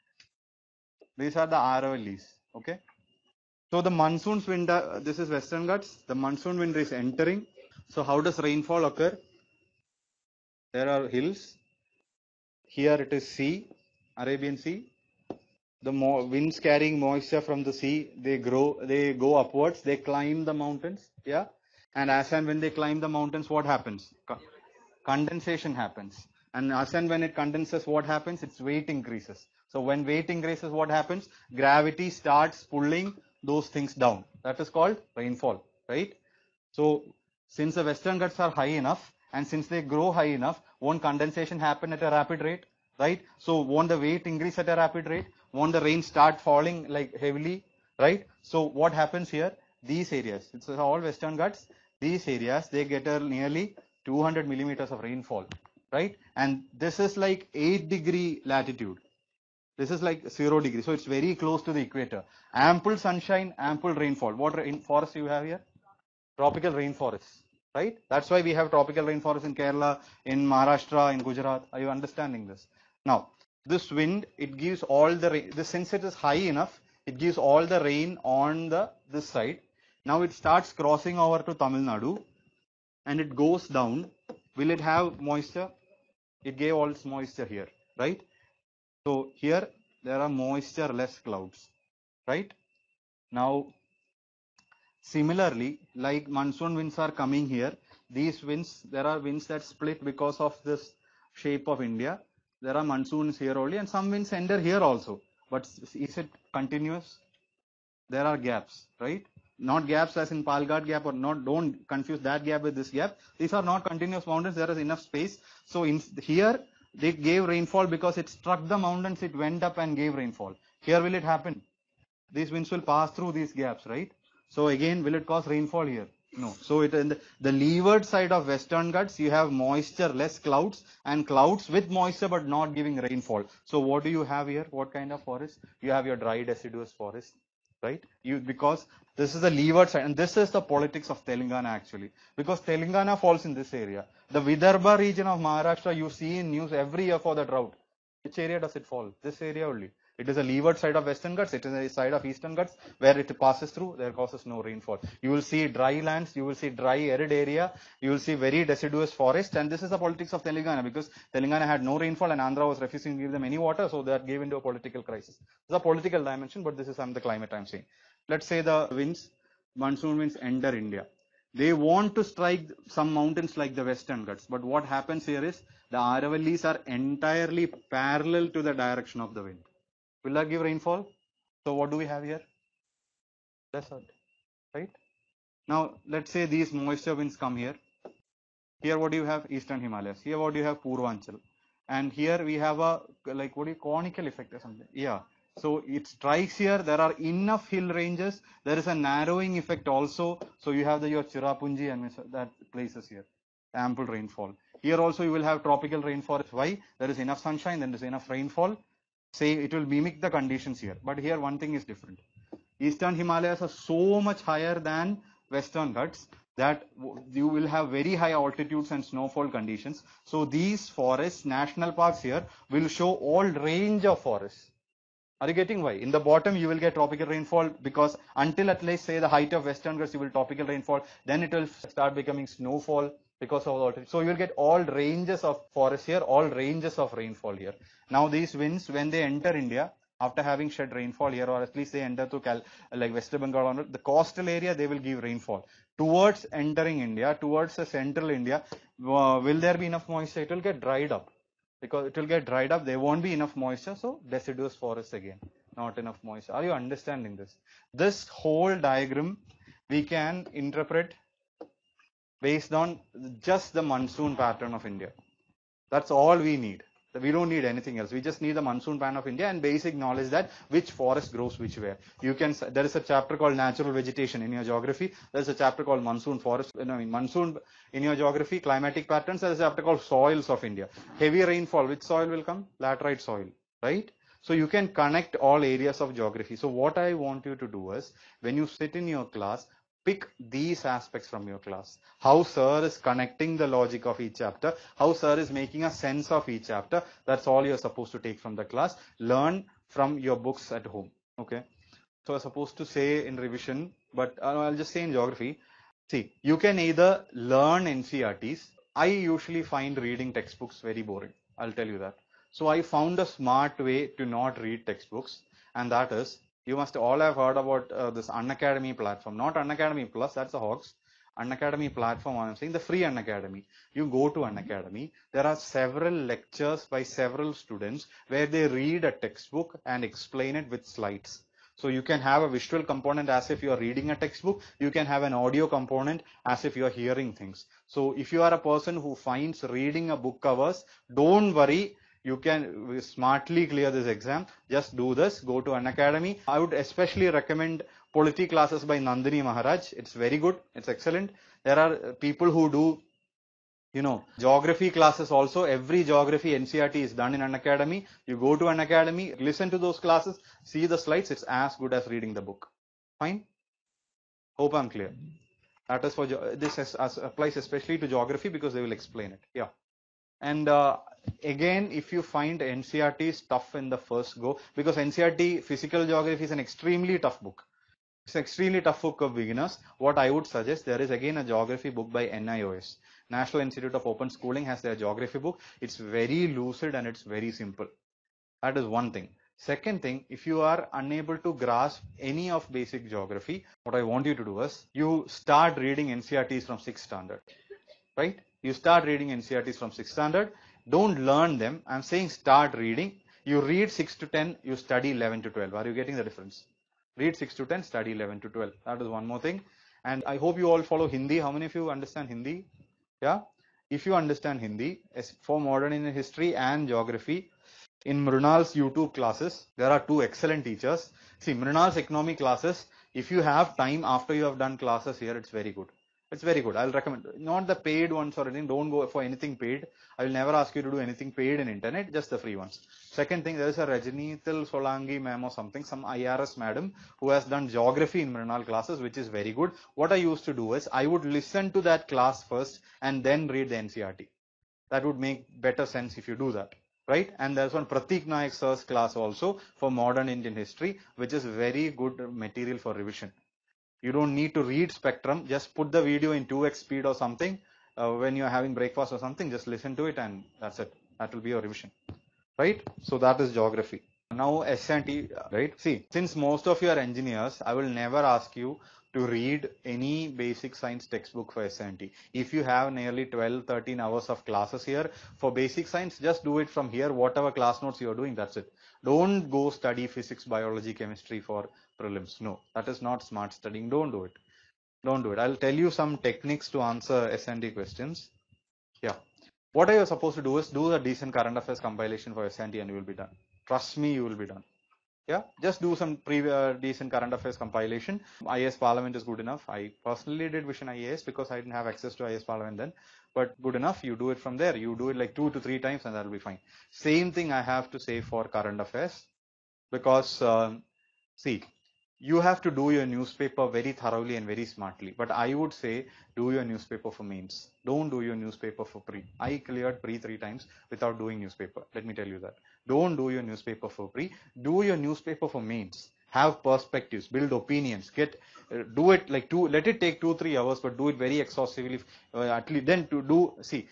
These are the Aravallis. Okay. So the monsoon's wind, uh, this is Western Ghats. The monsoon wind is entering. So how does rainfall occur? There are hills. Here it is sea, Arabian Sea. The winds carrying moisture from the sea, they grow, they go upwards, they climb the mountains. Yeah. And as and when they climb the mountains, what happens? Condensation happens. And as and when it condenses, what happens? Its weight increases. So when weight increases, what happens? Gravity starts pulling those things down. That is called rainfall, right? So since the Western Ghats are high enough, and since they grow high enough, won't condensation happen at a rapid rate, right? So won't the weight increase at a rapid rate? Won't the rain start falling like heavily, right? So what happens here? These areas, it's all Western Ghats, these areas, they get a nearly two hundred millimeters of rainfall, right? And this is like eight degree latitude. This is like zero degree. So it's very close to the equator. Ample sunshine, ample rainfall. What rain forest you have here? Tropical rainforests, right? That's why we have tropical rainforests in Kerala, in Maharashtra, in Gujarat. Are you understanding this? Now, this wind, it gives all the rain. This, since it is high enough, it gives all the rain on the this side. Now it starts crossing over to Tamil Nadu, and it goes down. Will it have moisture? It gave all its moisture here, right? So here there are moisture less clouds, right? Now similarly, like monsoon winds are coming here, these winds, there are winds that split because of this shape of India. There are monsoons here only, and some winds enter here also. But is it continuous? There are gaps, right? Not gaps as in Palghat gap, or not, don't confuse that gap with this gap. These are not continuous mountains, there is enough space. So in here, they gave rainfall because it struck the mountains, it went up and gave rainfall. Here will it happen? These winds will pass through these gaps, right? So again, will it cause rainfall here? No. So it in the, the leeward side of Western Ghats, you have moisture, less clouds, and clouds with moisture but not giving rainfall. So what do you have here? What kind of forest? You have your dry deciduous forest, right? You, because this is the leeward side, and this is the politics of Telangana actually, because Telangana falls in this area. The Vidarbha region of Maharashtra, you see in news every year for the drought. Which area does it fall? This area only. It is a leeward side of Western Ghats. It is a side of Eastern Ghats where it passes through. There causes no rainfall. You will see dry lands. You will see dry arid area. You will see very deciduous forest. And this is the politics of Telangana, because Telangana had no rainfall and Andhra was refusing to give them any water. So that gave into a political crisis. It's a political dimension, but this is um, the climate I'm saying. Let's say the winds, monsoon winds enter India. They want to strike some mountains like the Western Ghats. But what happens here is the Aravallis are entirely parallel to the direction of the wind. Will that give rainfall? So what do we have here? Desert, right? Now let's say these moisture winds come here. Here what do you have? Eastern Himalayas. Here what do you have? Purvanchal. And here we have a like what do you conical effect or something? Yeah. So it strikes here. There are enough hill ranges. There is a narrowing effect also. So you have the your Chirapunji and that places here. Ample rainfall. Here also you will have tropical rainfall. Why? There is enough sunshine, then there is enough rainfall. Say it will mimic the conditions here. But here one thing is different. Eastern Himalayas are so much higher than Western Ghats that you will have very high altitudes and snowfall conditions. So these forests, national parks here will show all range of forests. Are you getting why? In the bottom, you will get tropical rainfall because until at least say the height of Western Ghats, you will tropical rainfall. Then it will start becoming snowfall because of altitude. So you will get all ranges of forest here, all ranges of rainfall here. Now these winds, when they enter India, after having shed rainfall here, or at least they enter to Cal like West Bengal, or the coastal area, they will give rainfall. Towards entering India, towards the central India, uh, will there be enough moisture? It will get dried up. Because it will get dried up, there won't be enough moisture, so deciduous forest again, not enough moisture. Are you understanding this? This whole diagram we can interpret based on just the monsoon pattern of India. That's all we need. We don't need anything else. We just need the monsoon pattern of India and basic knowledge that which forest grows which where. You can. There is a chapter called natural vegetation in your geography. There is a chapter called monsoon forest. I mean monsoon in your geography, climatic patterns. There is a chapter called soils of India. Heavy rainfall. Which soil will come? Laterite soil, right? So you can connect all areas of geography. So what I want you to do is when you sit in your class, pick these aspects from your class. How sir is connecting the logic of each chapter, how sir is making a sense of each chapter. That's all you're supposed to take from the class. Learn from your books at home. Okay. So I'm supposed to say in revision, but I'll just say in geography. See, you can either learn N C R Ts. I usually find reading textbooks very boring. I'll tell you that. So I found a smart way to not read textbooks, and that is, you must all have heard about uh, this Unacademy platform. Not Unacademy Plus, that's a hoax. Unacademy platform, I'm saying the free Unacademy. You go to Unacademy, there are several lectures by several students where they read a textbook and explain it with slides. So you can have a visual component as if you are reading a textbook. You can have an audio component as if you are hearing things. So if you are a person who finds reading a book covers, don't worry. You can smartly clear this exam. Just do this. Go to Unacademy. I would especially recommend polity classes by Nandini Maharaj. It's very good. It's excellent. There are people who do, you know, geography classes also. Every geography N C R T is done in Unacademy. You go to Unacademy, listen to those classes, see the slides. It's as good as reading the book. Fine. Hope I'm clear. That is for this is, as applies especially to geography because they will explain it. Yeah. And uh, again, if you find N C R T is tough in the first go, because N C R T physical geography is an extremely tough book. It's an extremely tough book of beginners. What I would suggest, there is again a geography book by N I O S. National Institute of Open Schooling has their geography book. It's very lucid and it's very simple. That is one thing. Second thing, if you are unable to grasp any of basic geography, what I want you to do is, you start reading N C R Ts from sixth standard, right? You start reading N C R Ts from sixth standard. Don't learn them. I'm saying start reading. You read six to ten, you study eleven to twelve. Are you getting the difference? Read six to ten, study eleven to twelve. That is one more thing. And I hope you all follow Hindi. How many of you understand Hindi? Yeah? If you understand Hindi, for modern Indian history and geography, in Mrunal's YouTube classes, there are two excellent teachers. See, Mrunal's economy classes, if you have time after you have done classes here, it's very good. It's very good. I'll recommend. Not the paid ones or anything. Don't go for anything paid. I will never ask you to do anything paid in internet, just the free ones. Second thing, there is a Rajneetil Solangi ma'am or something, some I R S madam who has done geography in Mrinal classes, which is very good. What I used to do is, I would listen to that class first and then read the N C R T. That would make better sense if you do that. Right? And there's one Pratik Naik sir's class also for modern Indian history, which is very good material for revision. You don't need to read Spectrum. Just put the video in two x speed or something. Uh, when you're having breakfast or something, just listen to it and that's it. That will be your revision. Right? So that is geography. Now S and T, right? See, since most of you are engineers, I will never ask you to read any basic science textbook for S and T. If you have nearly twelve, thirteen hours of classes here for basic science, just do it from here. Whatever class notes you are doing, that's it. Don't go study physics, biology, chemistry for prelims. No, that is not smart studying. Don't do it. Don't do it. I'll tell you some techniques to answer S and T questions. Yeah. What are you supposed to do is do a decent current affairs compilation for S and T and you will be done. Trust me, you will be done. Yeah, just do some pre uh, decent current affairs compilation. I A S Parliament is good enough. I personally did Vision I A S because I didn't have access to I A S Parliament then, but good enough. You do it from there. You do it like two to three times and that'll be fine. Same thing I have to say for current affairs because um, see, you have to do your newspaper very thoroughly and very smartly. But I would say do your newspaper for mains. Don't do your newspaper for pre. I cleared pre three times without doing newspaper. Let me tell you that. Don't do your newspaper for pre. Do your newspaper for mains. Have perspectives, build opinions, get uh, do it like two. Let it take two three hours, but do it very exhaustively. Uh, at least then to do see.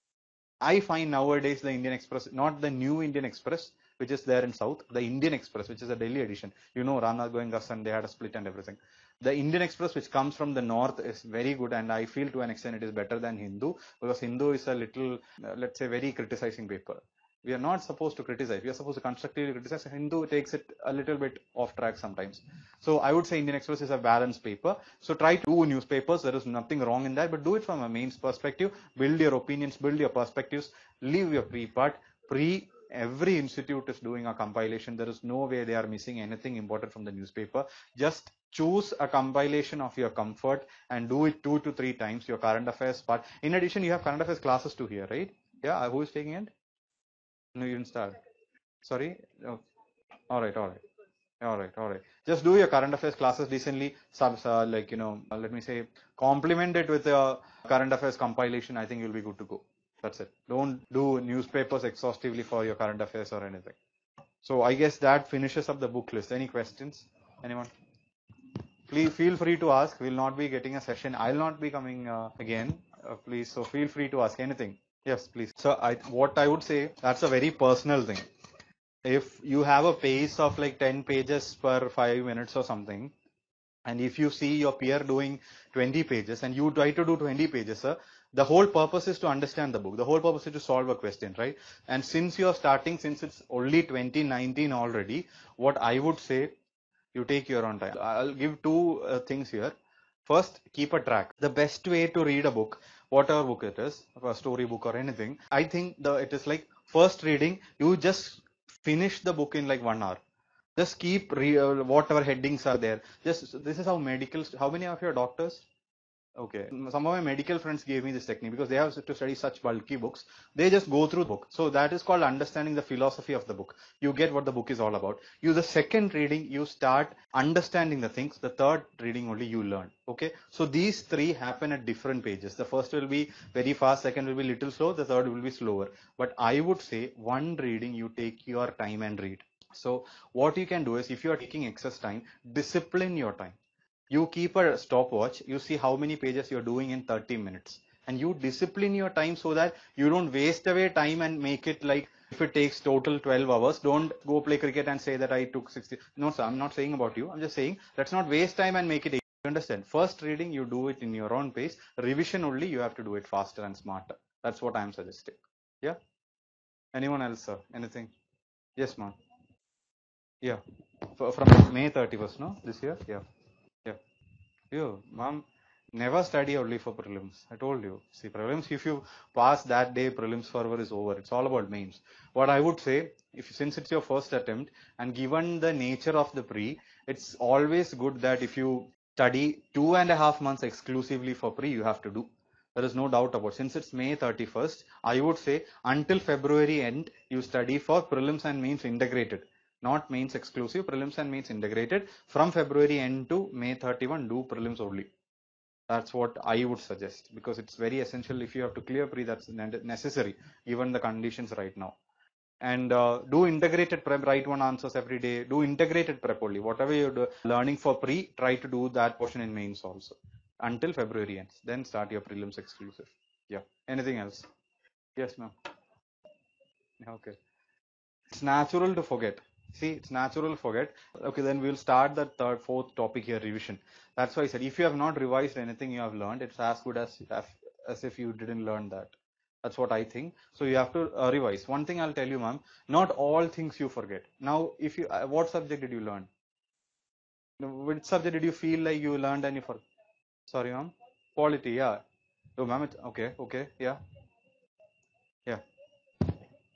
I find nowadays the Indian Express, not the new Indian Express, which is there in South, the Indian Express, which is a Delhi edition. You know, Rana Goenka and they had a split and everything. The Indian Express, which comes from the north, is very good, and I feel to an extent it is better than Hindu because Hindu is a little, uh, let's say, very criticizing paper. We are not supposed to criticize. We are supposed to constructively criticize. Hindu takes it a little bit off track sometimes. So I would say Indian Express is a balanced paper. So try to do newspapers. There is nothing wrong in that, but do it from a mains perspective. Build your opinions, build your perspectives, leave your pre part. Pre, every institute is doing a compilation. There is no way they are missing anything important from the newspaper. Just choose a compilation of your comfort and do it two to three times, your current affairs part. In addition, you have current affairs classes too here, right? Yeah, who is taking it? No, you didn't start. Sorry? Oh, all right, all right. All right, all right. Just do your current affairs classes decently. Some, uh, like, you know, uh, let me say, complement it with a current affairs compilation. I think you'll be good to go. That's it. Don't do newspapers exhaustively for your current affairs or anything. So I guess that finishes up the book list. Any questions? Anyone? Please feel free to ask. We'll not be getting a session. I'll not be coming uh, again. Uh, please, so feel free to ask anything. Yes, please. So I, what I would say, that's a very personal thing. If you have a pace of like ten pages per five minutes or something, and if you see your peer doing twenty pages and you try to do twenty pages, sir, the whole purpose is to understand the book. The whole purpose is to solve a question, right? And since you're starting, since it's only twenty nineteen already, what I would say, you take your own time. I'll give two uh, things here. First, keep a track. The best way to read a book, whatever book it is, a story book or anything, I think the it is like first reading, you just finish the book in like one hour. Just keep re, uh, whatever headings are there. Just this is how medical. How many of your doctors? Okay. Some of my medical friends gave me this technique because they have to study such bulky books. They just go through the book. So that is called understanding the philosophy of the book. You get what the book is all about. You, the second reading, you start understanding the things. The third reading only you learn. Okay. So these three happen at different pages. The first will be very fast. Second will be little slow. The third will be slower. But I would say one reading, you take your time and read. So what you can do is if you are taking excess time, discipline your time. You keep a stopwatch, you see how many pages you're doing in thirty minutes, and you discipline your time so that you don't waste away time and make it like if it takes total twelve hours, don't go play cricket and say that I took sixty. No, sir, I'm not saying about you. I'm just saying let's not waste time and make it. You understand? First reading, you do it in your own pace. Revision only, you have to do it faster and smarter. That's what I'm suggesting. Yeah. Anyone else, sir? Anything? Yes, ma'am. Yeah. F- From May thirty-first, no? This year? Yeah. Yeah. You, mom, never study only for prelims. I told you. See, prelims, if you pass that day, prelims forever is over. It's all about mains. What I would say, if since it's your first attempt, and given the nature of the pre, it's always good that if you study two and a half months exclusively for pre, you have to do. There is no doubt about it. Since it's May thirty-first, I would say until February end, you study for prelims and mains integrated, not mains exclusive, prelims and mains integrated. From February end to May thirty-first, do prelims only. That's what I would suggest because it's very essential. If you have to clear pre, that's necessary given the conditions right now. And uh, do integrated prep, write one answers every day. Do integrated prep only. Whatever you're do, learning for pre, try to do that portion in mains also until February ends. Then start your prelims exclusive. Yeah. Anything else? Yes, ma'am. Okay. It's natural to forget. See, it's natural to forget. Okay, then we'll start the third, fourth topic here, revision. That's why I said, if you have not revised anything you have learned, it's as good as, as, as if you didn't learn that. That's what I think. So you have to uh, revise. One thing I'll tell you, ma'am, not all things you forget. Now, if you, uh, what subject did you learn? Which subject did you feel like you learned and you forgot? Sorry, ma'am. Quality, yeah. Oh, ma'am, okay, okay, yeah, yeah.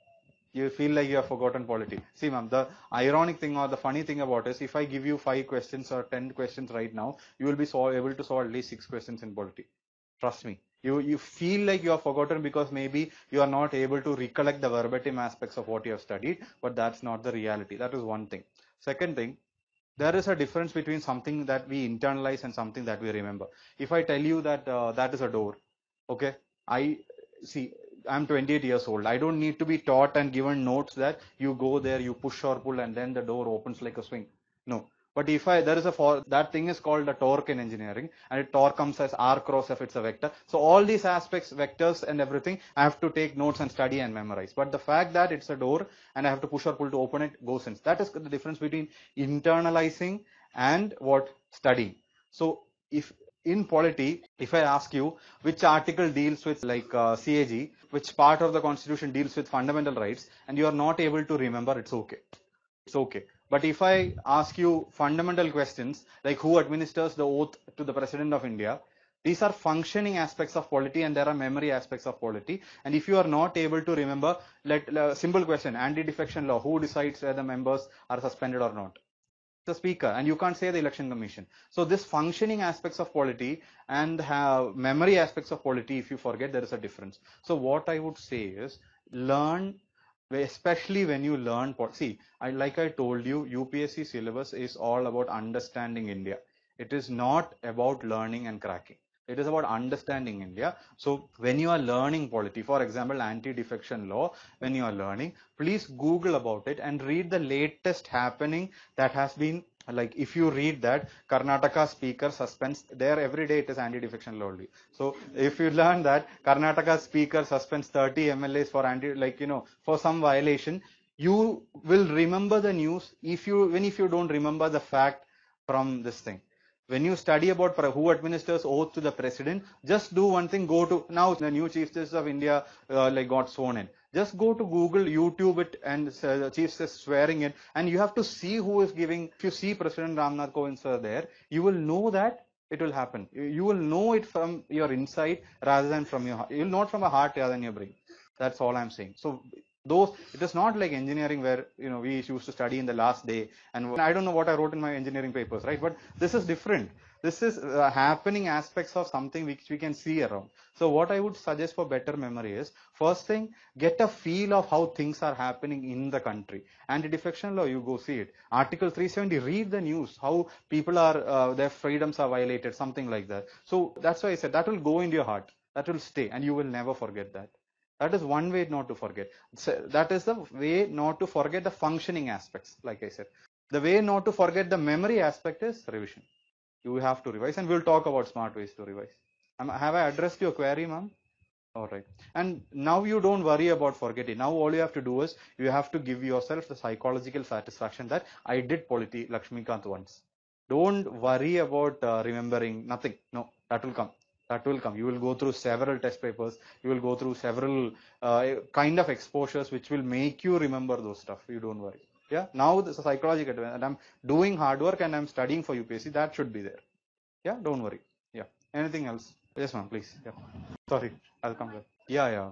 You feel like you have forgotten polity. See, ma'am, the ironic thing or the funny thing about it is if I give you five questions or ten questions right now, you will be so able to solve at least six questions in polity. Trust me. You you feel like you have forgotten because maybe you are not able to recollect the verbatim aspects of what you have studied, but that's not the reality. That is one thing. Second thing, there is a difference between something that we internalize and something that we remember. If I tell you that uh, that is a door, okay, I see. I'm twenty-eight years old. I don't need to be taught and given notes that you go there, you push or pull, and then the door opens like a swing. No. But if I, there is a, for, that thing is called a torque in engineering, and a torque comes as R cross F, it's a vector. So all these aspects, vectors and everything, I have to take notes and study and memorize. But the fact that it's a door and I have to push or pull to open it goes in. That is the difference between internalizing and what studying. So if in polity, if I ask you which article deals with like uh, C A G, which part of the constitution deals with fundamental rights, and you are not able to remember, it's okay. It's okay. But if I ask you fundamental questions like who administers the oath to the President of India, these are functioning aspects of polity and there are memory aspects of polity. And if you are not able to remember, let uh, simple question, anti-defection law, who decides whether members are suspended or not? The speaker, and you can't say the election commission. So this functioning aspects of polity and have memory aspects of polity, if you forget, there is a difference. So what I would say is learn, especially when you learn, see, I, like I told you, U P S C syllabus is all about understanding India. It is not about learning and cracking. It is about understanding India. So when you are learning polity, for example, anti-defection law, when you are learning, please Google about it and read the latest happening that has been, like if you read that Karnataka speaker suspends, there every day it is anti-defection law only. So if you learn that Karnataka speaker suspends thirty M L As for anti, like, you know, for some violation, you will remember the news if you, when if you don't remember the fact from this thing. When you study about who administers oath to the president, just do one thing, go to, now the new Chief Justice of India uh, like got sworn in. Just go to Google, YouTube it, and uh, Chief Justice swearing in, and you have to see who is giving. If you see President Ramnath Kovind sir there, you will know that it will happen. You will know it from your inside rather than from your heart. You will know it from a heart rather than your brain. That's all I'm saying. So those, it is not like engineering where, you know, we used to study in the last day, and I don't know what I wrote in my engineering papers, right? But this is different. This is uh, happening aspects of something which we can see around. So what I would suggest for better memory is, first thing, get a feel of how things are happening in the country. Anti-defection law, you go see it. Article three seventy, read the news, how people are, uh, their freedoms are violated, something like that. So that's why I said that will go into your heart. That will stay, and you will never forget that. That is one way not to forget. So that is the way not to forget the functioning aspects, like I said. The way not to forget the memory aspect is revision. You have to revise, and we'll talk about smart ways to revise. Um, have I addressed your query, ma'am? All right. And now you don't worry about forgetting. Now all you have to do is you have to give yourself the psychological satisfaction that I did polity Lakshmikant once. Don't worry about uh, remembering nothing. No, that will come. That will come. You will go through several test papers. You will go through several uh, kind of exposures which will make you remember those stuff. You don't worry. Yeah. Now this is psychological, and I'm doing hard work and I'm studying for U P S C. That should be there. Yeah. Don't worry. Yeah. Anything else? Yes, ma'am. Please. Yeah. Sorry. I'll come back. Yeah. Yeah.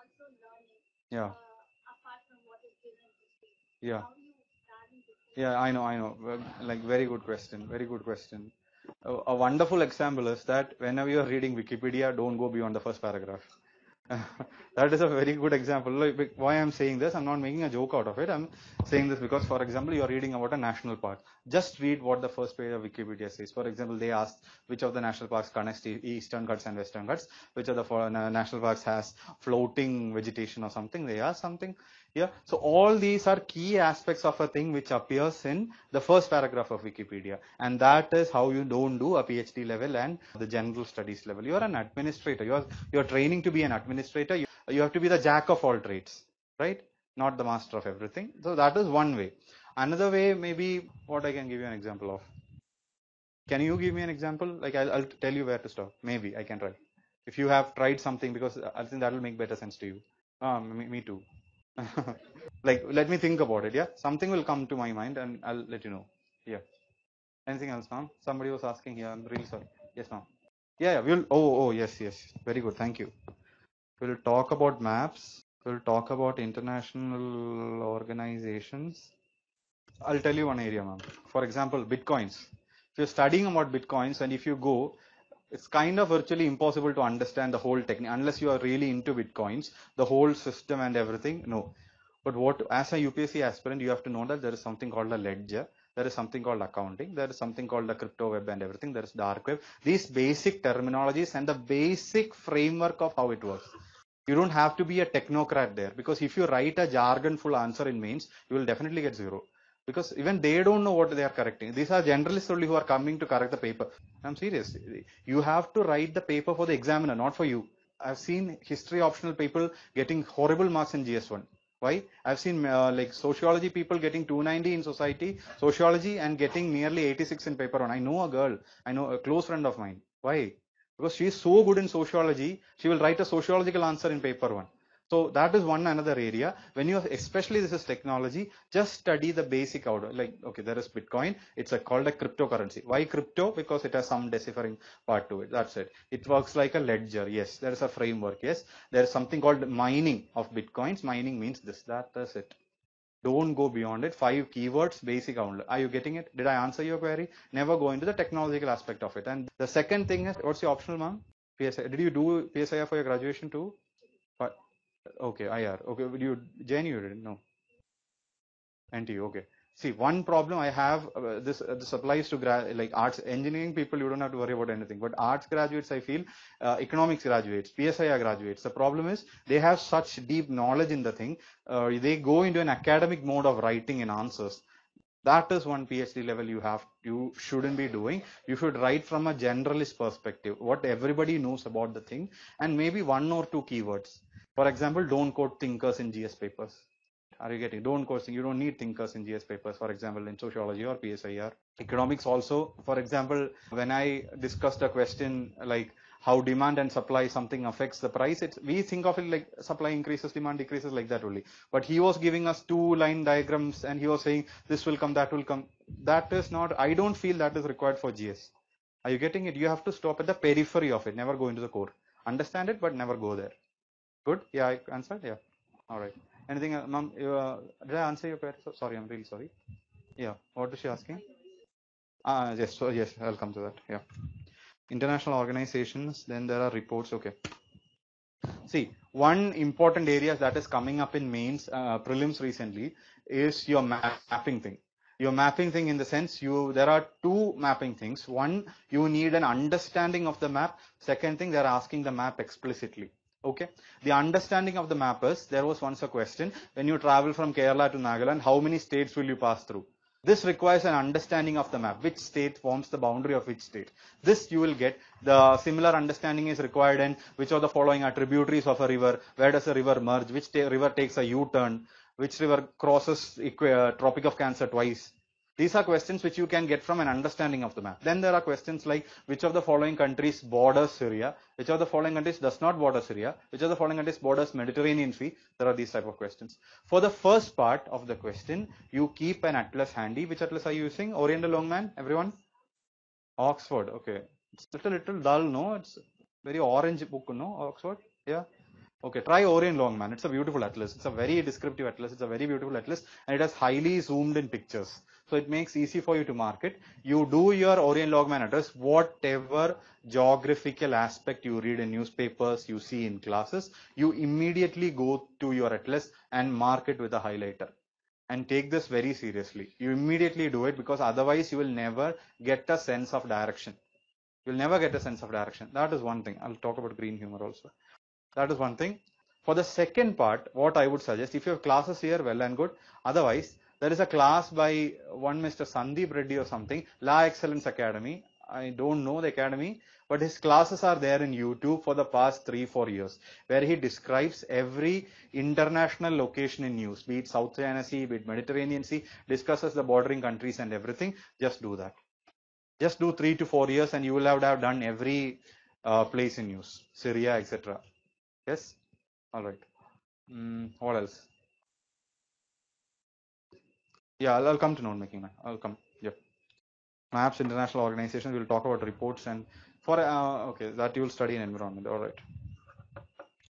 Yeah. Yeah. Yeah, I know, I know. Well, like, very good question. Very good question. A, a wonderful example is that whenever you're reading Wikipedia, don't go beyond the first paragraph. That is a very good example. Like, why I'm saying this, I'm not making a joke out of it. I'm saying this because, for example, you're reading about a national park. Just read what the first page of Wikipedia says. For example, they asked which of the national parks connects to Eastern Ghats and Western Ghats, which of the foreign, uh, national parks has floating vegetation or something. They asked something. Yeah. So all these are key aspects of a thing which appears in the first paragraph of Wikipedia. And that is how you don't do a PhD level and the general studies level. You are an administrator. You are, you're training to be an administrator. You, you have to be the jack of all trades, right? Not the master of everything. So that is one way. Another way, maybe what I can give you an example of. Can you give me an example? Like I'll, I'll tell you where to stop. Maybe I can try. If you have tried something, because I think that will make better sense to you. Ah, me, me too. Like, let me think about it. Yeah, something will come to my mind and I'll let you know. Yeah. Anything else, ma'am? Somebody was asking here. I'm really sorry. Yes, ma'am. Yeah, yeah. We'll. Oh, oh, yes, yes. Very good. Thank you. We'll talk about maps. We'll talk about international organizations. I'll tell you one area, ma'am. For example, bitcoins. If you're studying about bitcoins and if you go, it's kind of virtually impossible to understand the whole technique unless you are really into bitcoins, the whole system and everything. No. But what, as a U P S C aspirant, you have to know that there is something called a ledger. There is something called accounting. There is something called the crypto web and everything. There is dark web. These basic terminologies and the basic framework of how it works. You don't have to be a technocrat there, because if you write a jargonful answer in mains, you will definitely get zero, because even they don't know what they are correcting. These are generalists only who are coming to correct the paper. I'm serious. You have to write the paper for the examiner, not for you. I've seen history optional people getting horrible marks in G S one. Why? I've seen uh, like sociology people getting two ninety in society, sociology, and getting nearly eighty-six in paper one. I know a girl, I know a close friend of mine. Why? Because she is so good in sociology, she will write a sociological answer in paper one. So that is one another area. When you, especially this is technology, just study the basic order. Like, okay, there is Bitcoin. It's a, called a cryptocurrency. Why crypto? Because it has some deciphering part to it. That's it. It works like a ledger. Yes, there is a framework. Yes, there is something called mining of Bitcoins. Mining means this. That is it. Don't go beyond it. Five keywords, basic only. Are you getting it? Did I answer your query? Never go into the technological aspect of it. And the second thing is, what's your optional, ma'am? P S I. Did you do P S I R for your graduation too? What? Okay, I R. Okay, would you, Jen, you didn't know. N T U, okay. See, one problem I have, uh, this uh, this applies to gra- like arts, engineering people, you don't have to worry about anything. But arts graduates, I feel, uh, economics graduates, P S I R graduates, the problem is they have such deep knowledge in the thing. Uh, they go into an academic mode of writing and answers. That is one PhD level you have, you shouldn't be doing. You should write from a generalist perspective, what everybody knows about the thing, and maybe one or two keywords. For example, don't quote thinkers in G S papers. Are you getting? Don't quote, you don't need thinkers in G S papers, for example, in sociology or P S I R. Economics also, for example, when I discussed a question like how demand and supply something affects the price, it's, we think of it like supply increases, demand decreases, like that only. But he was giving us two line diagrams and he was saying this will come, that will come. That is not, I don't feel that is required for G S. Are you getting it? You have to stop at the periphery of it, never go into the core. Understand it, but never go there. Good? Yeah, I answered? Yeah. All right. Anything, uh, ma'am, uh, did I answer your question? So, sorry, I'm really sorry. Yeah. What is she asking? Ah, yes. So, yes, I'll come to that. Yeah. International organizations, then there are reports. Okay. See, one important area that is coming up in mains, uh, prelims recently is your mapping thing. Your mapping thing in the sense you, there are two mapping things. One, you need an understanding of the map. Second thing, they're asking the map explicitly. Okay. The understanding of the map is, there was once a question, when you travel from Kerala to Nagaland, how many states will you pass through? This requires an understanding of the map, which state forms the boundary of which state. This you will get. The similar understanding is required in which of the following are tributaries of a river, where does a river merge, which river takes a U-turn, which river crosses uh, Tropic of Cancer twice. These are questions which you can get from an understanding of the map. Then there are questions like which of the following countries borders Syria, which of the following countries does not border Syria, which of the following countries borders Mediterranean Sea. There are these type of questions. For the first part of the question, you keep an atlas handy. Which atlas are you using? Oriental Longman, everyone? Oxford, okay. It's a little, little dull, no? It's very orange book, no? Oxford, yeah. Okay, try Orient Longman. It's a beautiful atlas. It's a very descriptive atlas. It's a very beautiful atlas, and it has highly zoomed in pictures. So it makes easy for you to mark it. You do your Orient Longman atlas, whatever geographical aspect you read in newspapers, you see in classes, you immediately go to your atlas and mark it with a highlighter. And take this very seriously. You immediately do it, because otherwise you will never get a sense of direction. You'll never get a sense of direction. That is one thing. I'll talk about green humor also. That is one thing. For the second part, what I would suggest, if you have classes here, well and good. Otherwise, there is a class by one Mister Sandeep Reddy or something, La Excellence Academy. I don't know the academy, but his classes are there in YouTube for the past three, four years, where he describes every international location in news, be it South China Sea, be it Mediterranean Sea, discusses the bordering countries and everything. Just do that. Just do three to four years and you will have, have done every uh, place in news, Syria, et cetera. Yes? All right. Mm, what else? Yeah, I'll, I'll come to note making. I'll come. Yep. Maps, international organizations. We'll talk about reports and for uh, okay, that you'll study in environment. All right.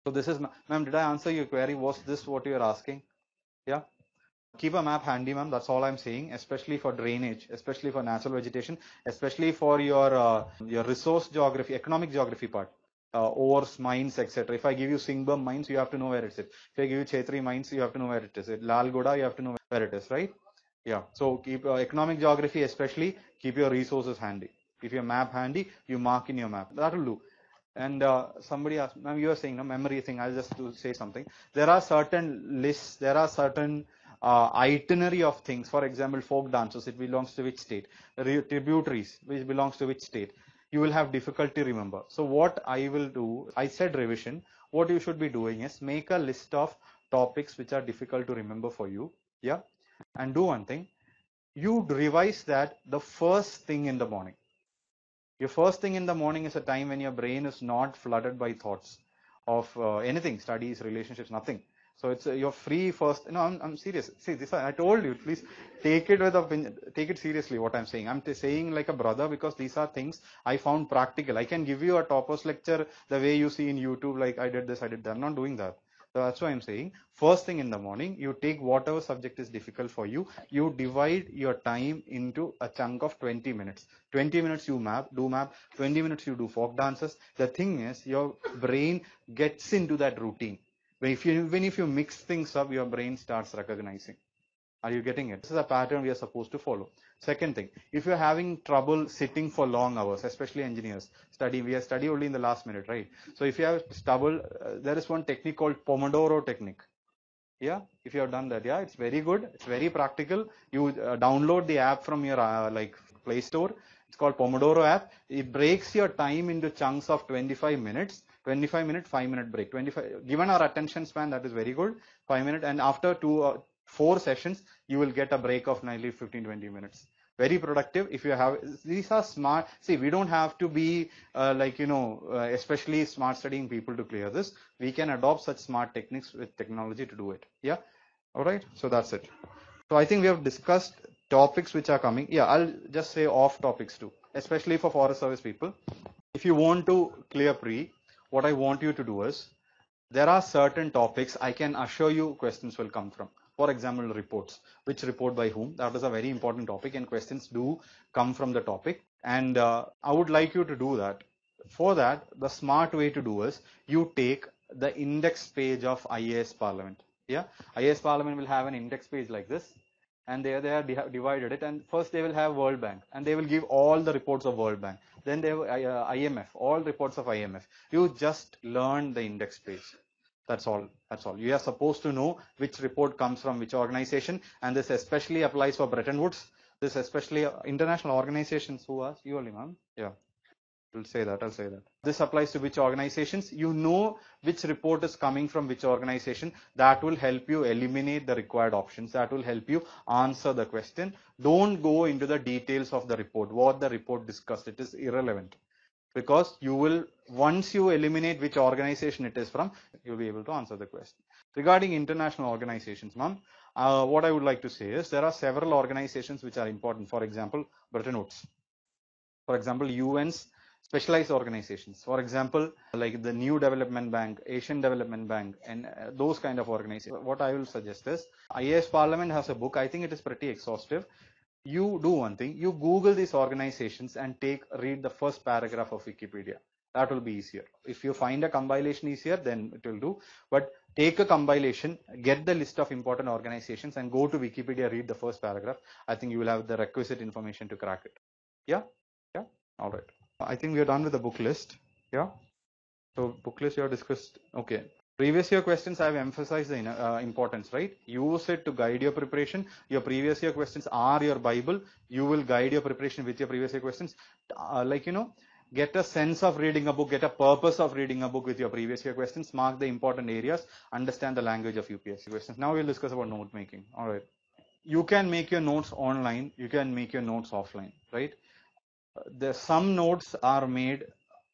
So this is, ma'am, did I answer your query? Was this what you are asking? Yeah. Keep a map handy, ma'am. That's all I'm saying, especially for drainage, especially for natural vegetation, especially for your uh, your resource geography, economic geography part, uh, ores, mines, et cetera. If I give you Singbum mines, you have to know where it is. If I give you Chetri mines, you have to know where it is. Lalgoda, you have to know where it is, right? Yeah. So keep uh, economic geography, especially keep your resources handy. If your map handy, you mark in your map. That will do. And uh, somebody asked, ma'am, you are saying no memory thing. I'll just to say something. There are certain lists. There are certain uh, itinerary of things. For example, folk dances. It belongs to which state? Tributaries, which belongs to which state? You will have difficulty remember. So what I will do, I said revision. What you should be doing is make a list of topics which are difficult to remember for you. Yeah, and do one thing. You revise that the first thing in the morning. Your first thing in the morning is a time when your brain is not flooded by thoughts of uh, anything, studies, relationships, nothing. So it's uh, you're free first. No, I'm, I'm serious. See, this I told you. Please take it with a take it seriously. What I'm saying, I'm saying like a brother because these are things I found practical. I can give you a toppers lecture the way you see in YouTube. Like I did this, I did that. I'm not doing that. So that's why I'm saying first thing in the morning, you take whatever subject is difficult for you, you divide your time into a chunk of twenty minutes. twenty minutes you map, do map, twenty minutes you do folk dances. The thing is your brain gets into that routine. When if you, when if you mix things up, your brain starts recognizing. Are you getting it? This is a pattern we are supposed to follow. Second thing, if you're having trouble sitting for long hours, especially engineers, study, we are study only in the last minute, right? So if you have trouble, uh, there is one technique called Pomodoro technique. Yeah, if you have done that, yeah, it's very good. It's very practical. You uh, download the app from your uh, like Play Store. It's called Pomodoro app. It breaks your time into chunks of twenty-five minutes. twenty-five minute, five minute break. twenty-five. Given our attention span, that is very good. Five minute, and after two, uh, four sessions, you will get a break of nearly fifteen, twenty minutes. Very productive. If you have, these are smart. See, we don't have to be uh, like, you know, uh, especially smart studying people to clear this. We can adopt such smart techniques with technology to do it. Yeah. All right. So that's it. So I think we have discussed topics which are coming. Yeah. I'll just say off topics too, especially for forest service people. If you want to clear pre, what I want you to do is, there are certain topics I can assure you questions will come from. For example, reports. Which report by whom? That is a very important topic, and questions do come from the topic. And uh, I would like you to do that. For that, the smart way to do is you take the index page of I A S Parliament. Yeah, I A S Parliament will have an index page like this, and there they are divided it. And first they will have World Bank, and they will give all the reports of World Bank. Then they have uh, I M F, all reports of I M F. You just learn the index page. That's all. That's all. You are supposed to know which report comes from which organization, and this especially applies for Bretton Woods. This especially uh, international organizations. Who are you only, ma'am? Yeah. I'll say that. I'll say that. This applies to which organizations. You know which report is coming from which organization. That will help you eliminate the required options. That will help you answer the question. Don't go into the details of the report. What the report discussed, it is irrelevant. Because you will, once you eliminate which organization it is from, you'll be able to answer the question. Regarding international organizations, ma'am, uh, what I would like to say is there are several organizations which are important. For example, Bretton Woods. For example, U N's specialized organizations. For example, like the New Development Bank, Asian Development Bank, and uh, those kind of organizations. What I will suggest is, I A S Parliament has a book. I think it is pretty exhaustive. You do one thing, you Google these organizations and take read the first paragraph of Wikipedia. That will be easier. If you find a compilation easier, then it will do. But take a compilation, get the list of important organizations, and go to Wikipedia, read the first paragraph. I think you will have the requisite information to crack it. Yeah? Yeah? All right. I think we are done with the book list. Yeah? So book list you have discussed. Okay. Previous year questions, I have emphasized the uh, importance, right? Use it to guide your preparation. Your previous year questions are your Bible. You will guide your preparation with your previous year questions. Uh, like, you know, get a sense of reading a book, get a purpose of reading a book with your previous year questions, mark the important areas, understand the language of U P S C questions. Now we'll discuss about note making. All right. You can make your notes online. You can make your notes offline, right? Uh, there some notes are made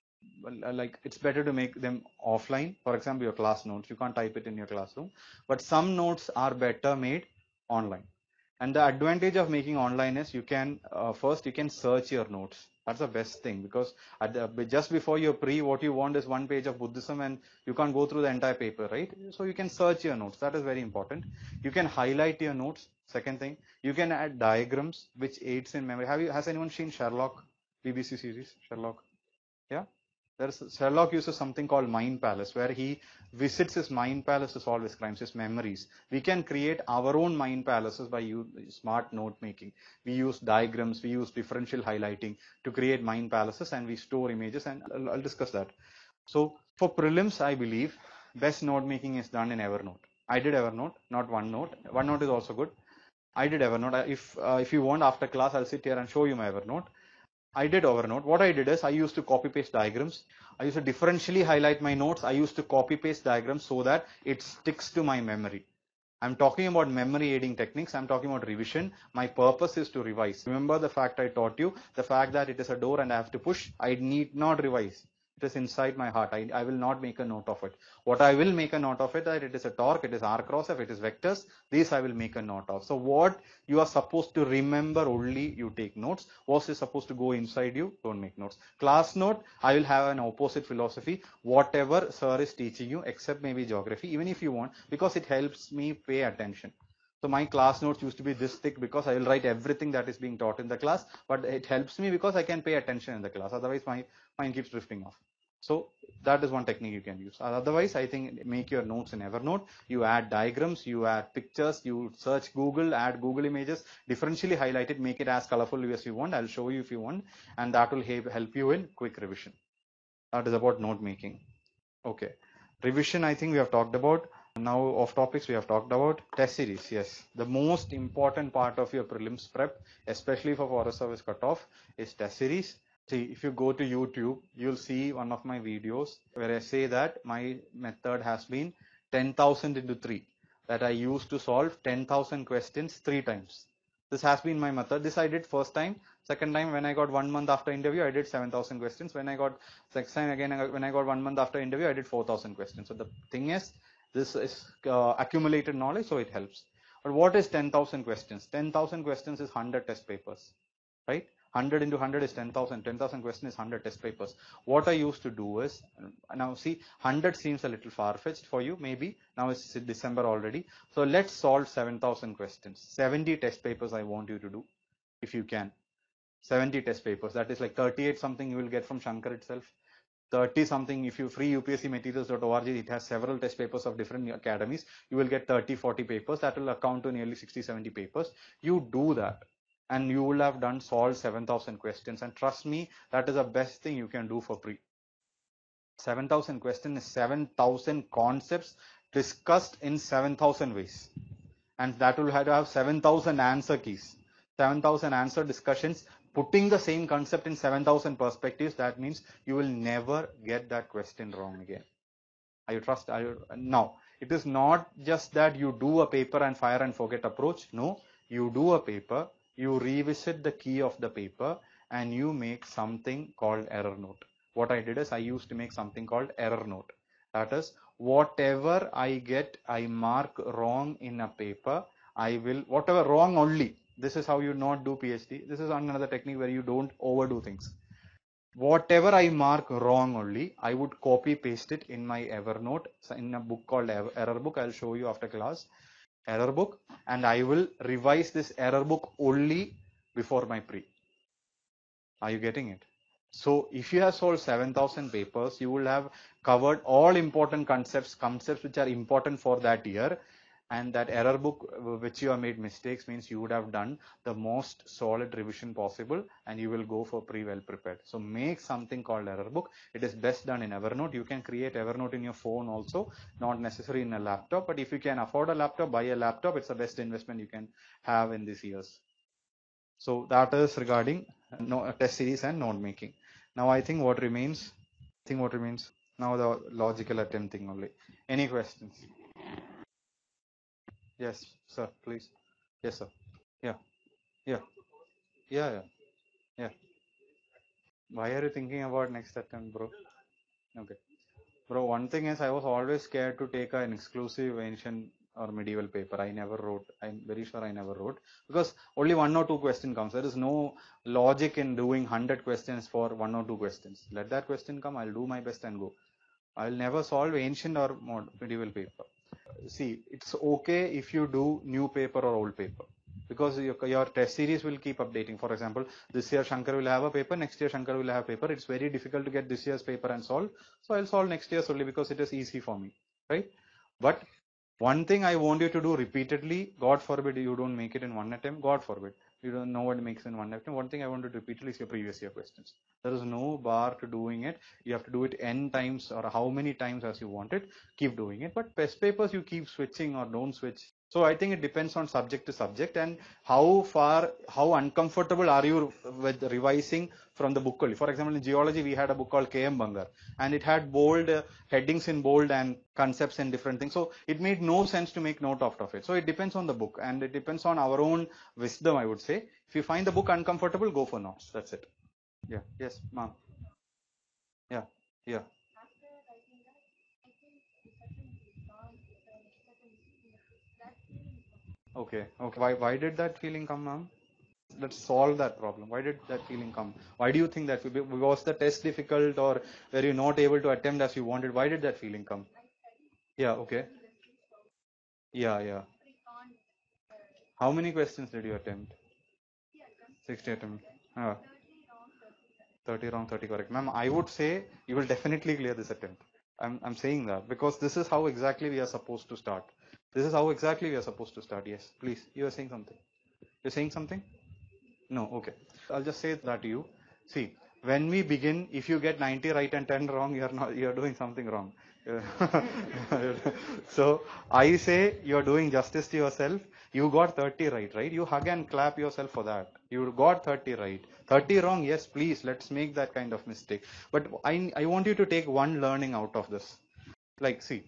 like it's better to make them offline. For example, your class notes, you can't type it in your classroom, but some notes are better made online. And the advantage of making online is you can uh, first you can search your notes. That's the best thing, because at the, just before your pre, what you want is one page of Buddhism and you can't go through the entire paper, right? So you can search your notes. That is very important. You can highlight your notes. Second thing, you can add diagrams which aids in memory. Have you, has anyone seen Sherlock B B C series? Sherlock? Yeah. There's Sherlock uses something called mind palace, where he visits his mind palace to solve his crimes, his memories. We can create our own mind palaces by use smart note making. We use diagrams, we use differential highlighting to create mind palaces, and we store images, and I'll, I'll discuss that. So for prelims, I believe best note making is done in Evernote. I did Evernote, not OneNote. OneNote is also good. I did Evernote. If uh, if you want, after class, I'll sit here and show you my Evernote. I did Evernote. What I did is I used to copy paste diagrams. I used to differentially highlight my notes. I used to copy paste diagrams so that it sticks to my memory. I'm talking about memory aiding techniques. I'm talking about revision. My purpose is to revise. Remember the fact I taught you, the fact that it is a door and I have to push. I need not revise. It is inside my heart. I, I will not make a note of it. What I will make a note of it, that it is a torque, it is R cross F, it is vectors. These I will make a note of. So what you are supposed to remember only you take notes. What is supposed to go inside you, don't make notes. Class note, I will have an opposite philosophy. Whatever sir is teaching you, except maybe geography, even if you want, because it helps me pay attention. So my class notes used to be this thick because I will write everything that is being taught in the class, but it helps me because I can pay attention in the class. Otherwise, my mind keeps drifting off. So that is one technique you can use. Otherwise, I think make your notes in Evernote. You add diagrams, you add pictures, you search Google, add Google images, differentially highlight it, make it as colorful as you want. I'll show you if you want, and that will help you in quick revision. That is about note making. Okay. Revision, I think we have talked about. Now off topics we have talked about. Test series, yes. The most important part of your prelims prep, especially for forest service cutoff, is test series. See, if you go to YouTube, you'll see one of my videos where I say that my method has been ten thousand into three, that I used to solve ten thousand questions three times. This has been my method. This I did first time. Second time, when I got one month after interview, I did seven thousand questions. When I got second time again, when I got one month after interview, I did four thousand questions. So the thing is, this is uh, accumulated knowledge, so it helps. But what is ten thousand questions? ten thousand questions is one hundred test papers, right? one hundred into one hundred is ten thousand. ten thousand questions is one hundred test papers. What I used to do is, now see, one hundred seems a little far-fetched for you, maybe. Now it's December already. So let's solve seven thousand questions. seventy test papers I want you to do, if you can. seventy test papers. That is like thirty-eight something you will get from Shankar itself. thirty something, if you free U P S C materials dot org, it has several test papers of different academies. You will get thirty, forty papers. That will account to nearly sixty, seventy papers. You do that, and you will have done solved seven thousand questions. And trust me, that is the best thing you can do for pre. seven thousand questions is seven thousand concepts discussed in seven thousand ways. And that will have to have seven thousand answer keys, seven thousand answer discussions, putting the same concept in seven thousand perspectives. That means you will never get that question wrong again. Are you trust? Are you, now, it is not just that you do a paper and fire and forget approach. No, you do a paper, you revisit the key of the paper, and you make something called error note. What I did is I used to make something called error note. That is, whatever I get, I mark wrong in a paper. I will, whatever wrong only. This is how you not do PhD. This is another technique where you don't overdo things. Whatever I mark wrong only, I would copy paste it in my Evernote, in a book called Error Book. I'll show you after class. Error Book, and I will revise this error book only before my pre. Are you getting it? So if you have solved seven thousand papers, you will have covered all important concepts, concepts which are important for that year. And that error book which you have made mistakes means you would have done the most solid revision possible, and you will go for pre well prepared. So make something called error book. It is best done in Evernote. You can create Evernote in your phone also, not necessary in a laptop. But if you can afford a laptop, buy a laptop. It's the best investment you can have in these years. So that is regarding no, test series and note making. Now I think what remains, I think what remains now the logical attempt thing only. Any questions? Yes, sir, please. Yes, sir. Yeah, yeah, yeah, yeah, yeah. Why are you thinking about next attempt, bro? Okay. Bro, one thing is I was always scared to take an exclusive ancient or medieval paper. I never wrote. I'm very sure I never wrote because only one or two question comes. There is no logic in doing one hundred questions for one or two questions. Let that question come. I'll do my best and go. I'll never solve ancient or medieval paper. See, it's okay if you do new paper or old paper because your, your test series will keep updating. For example, this year Shankar will have a paper, next year Shankar will have a paper. It's very difficult to get this year's paper and solve. So I'll solve next year's only because it is easy for me, right? But one thing I want you to do repeatedly, God forbid you don't make it in one attempt, God forbid. You don't know what makes in one attempt. One thing I want to do repeatedly is your previous year questions. There is no bar to doing it. You have to do it n times or how many times as you want it. Keep doing it. But test papers you keep switching or don't switch. So I think it depends on subject to subject and how far, how uncomfortable are you with revising from the book only. For example, in geology, we had a book called K M Bangar and it had bold uh, headings in bold and concepts and different things. So it made no sense to make note of it. So it depends on the book and it depends on our own wisdom, I would say. If you find the book uncomfortable, go for notes. That's it. Yeah. Yes, ma'am. Yeah. Yeah. Okay. Okay. Why, why did that feeling come, ma'am? Let's solve that problem. Why did that feeling come? Why do you think that? Was the test difficult or were you not able to attempt as you wanted? Why did that feeling come? Yeah, okay. Yeah, yeah. How many questions did you attempt? sixty attempts. Ah, thirty wrong, thirty correct. Ma'am, I would say you will definitely clear this attempt. I'm, I'm saying that because this is how exactly we are supposed to start. This is how exactly we are supposed to start. Yes, please. You are saying something. You're saying something? No, okay. I'll just say that to you. See, when we begin, if you get ninety right and ten wrong, you're not, you're doing something wrong. So I say you're doing justice to yourself. You got thirty right, right? You hug and clap yourself for that. You got thirty right. thirty wrong, yes, please, let's make that kind of mistake. But I, I want you to take one learning out of this. Like, see,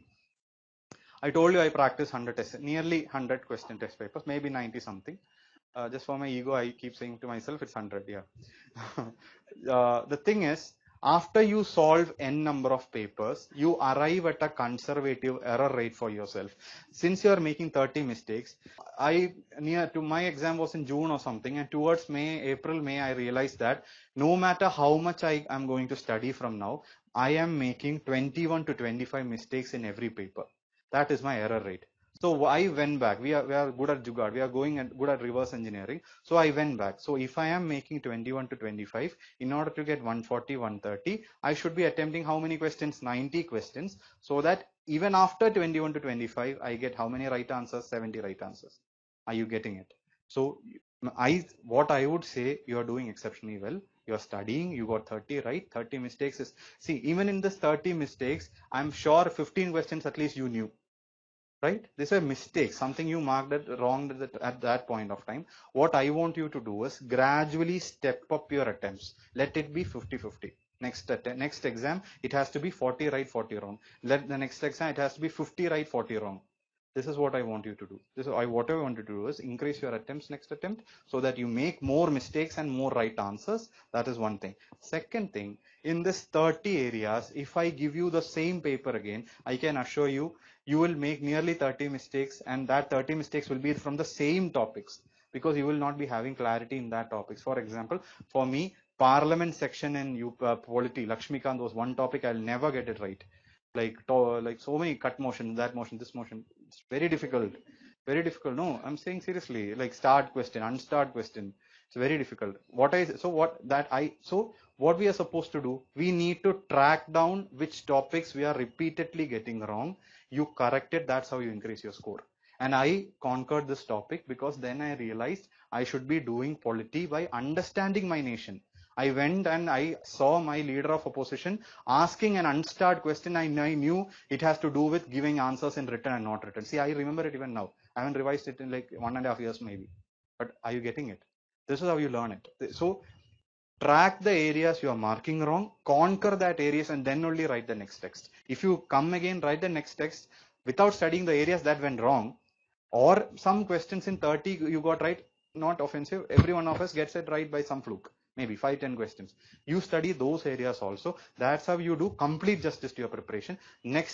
I told you I practice one hundred tests, nearly one hundred question test papers, maybe ninety something. Uh, just for my ego, I keep saying to myself, it's one hundred, yeah. uh, the thing is, after you solve n number of papers, you arrive at a conservative error rate for yourself. Since you are making thirty mistakes, I near to my exam was in June or something, and towards May, April, May, I realized that no matter how much I am going to study from now, I am making twenty-one to twenty-five mistakes in every paper. That is my error rate. So I went back. We are, we are good at Jugaad. We are going at good at reverse engineering. So I went back. So if I am making twenty-one to twenty-five, in order to get one forty, one thirty, I should be attempting how many questions? ninety questions. So that even after twenty-one to twenty-five, I get how many right answers? seventy right answers. Are you getting it? So I, what I would say, you are doing exceptionally well. You are studying, you got thirty right. thirty mistakes is, see, even in this thirty mistakes, I'm sure fifteen questions at least you knew. Right? This is a mistake, something you marked it wrong at that, at that point of time. What I want you to do is gradually step up your attempts. Let it be fifty fifty. Next, next exam, it has to be forty right, forty wrong. Let the next exam, it has to be fifty right, forty wrong. This is what I want you to do. This is I, what I want you to do is increase your attempts next attempt so that you make more mistakes and more right answers. That is one thing. Second thing, in this thirty areas, if I give you the same paper again, I can assure you, you will make nearly thirty mistakes, and that thirty mistakes will be from the same topics because you will not be having clarity in that topics. For example, for me, parliament section in U P, uh, polity, Lakshmikant was one topic I'll never get it right. Like, to, like so many cut motion, that motion, this motion. It's very difficult. Very difficult. No, I'm saying seriously. Like start question, unstart question. It's very difficult. What I so what that I so what we are supposed to do? We need to track down which topics we are repeatedly getting wrong. You correct it. That's how you increase your score. And I conquered this topic because then I realized I should be doing polity by understanding my nation. I went and I saw my leader of opposition asking an unstarred question. I, I knew it has to do with giving answers in written and not written. See, I remember it even now. I haven't revised it in like one and a half years maybe. But are you getting it? This is how you learn it. So track the areas you are marking wrong, conquer that areas, and then only write the next text. If you come again, write the next text without studying the areas that went wrong, or some questions in thirty you got right, not offensive. Every one of us gets it right by some fluke. Maybe five, ten questions. You study those areas also. That's how you do complete justice to your preparation. Next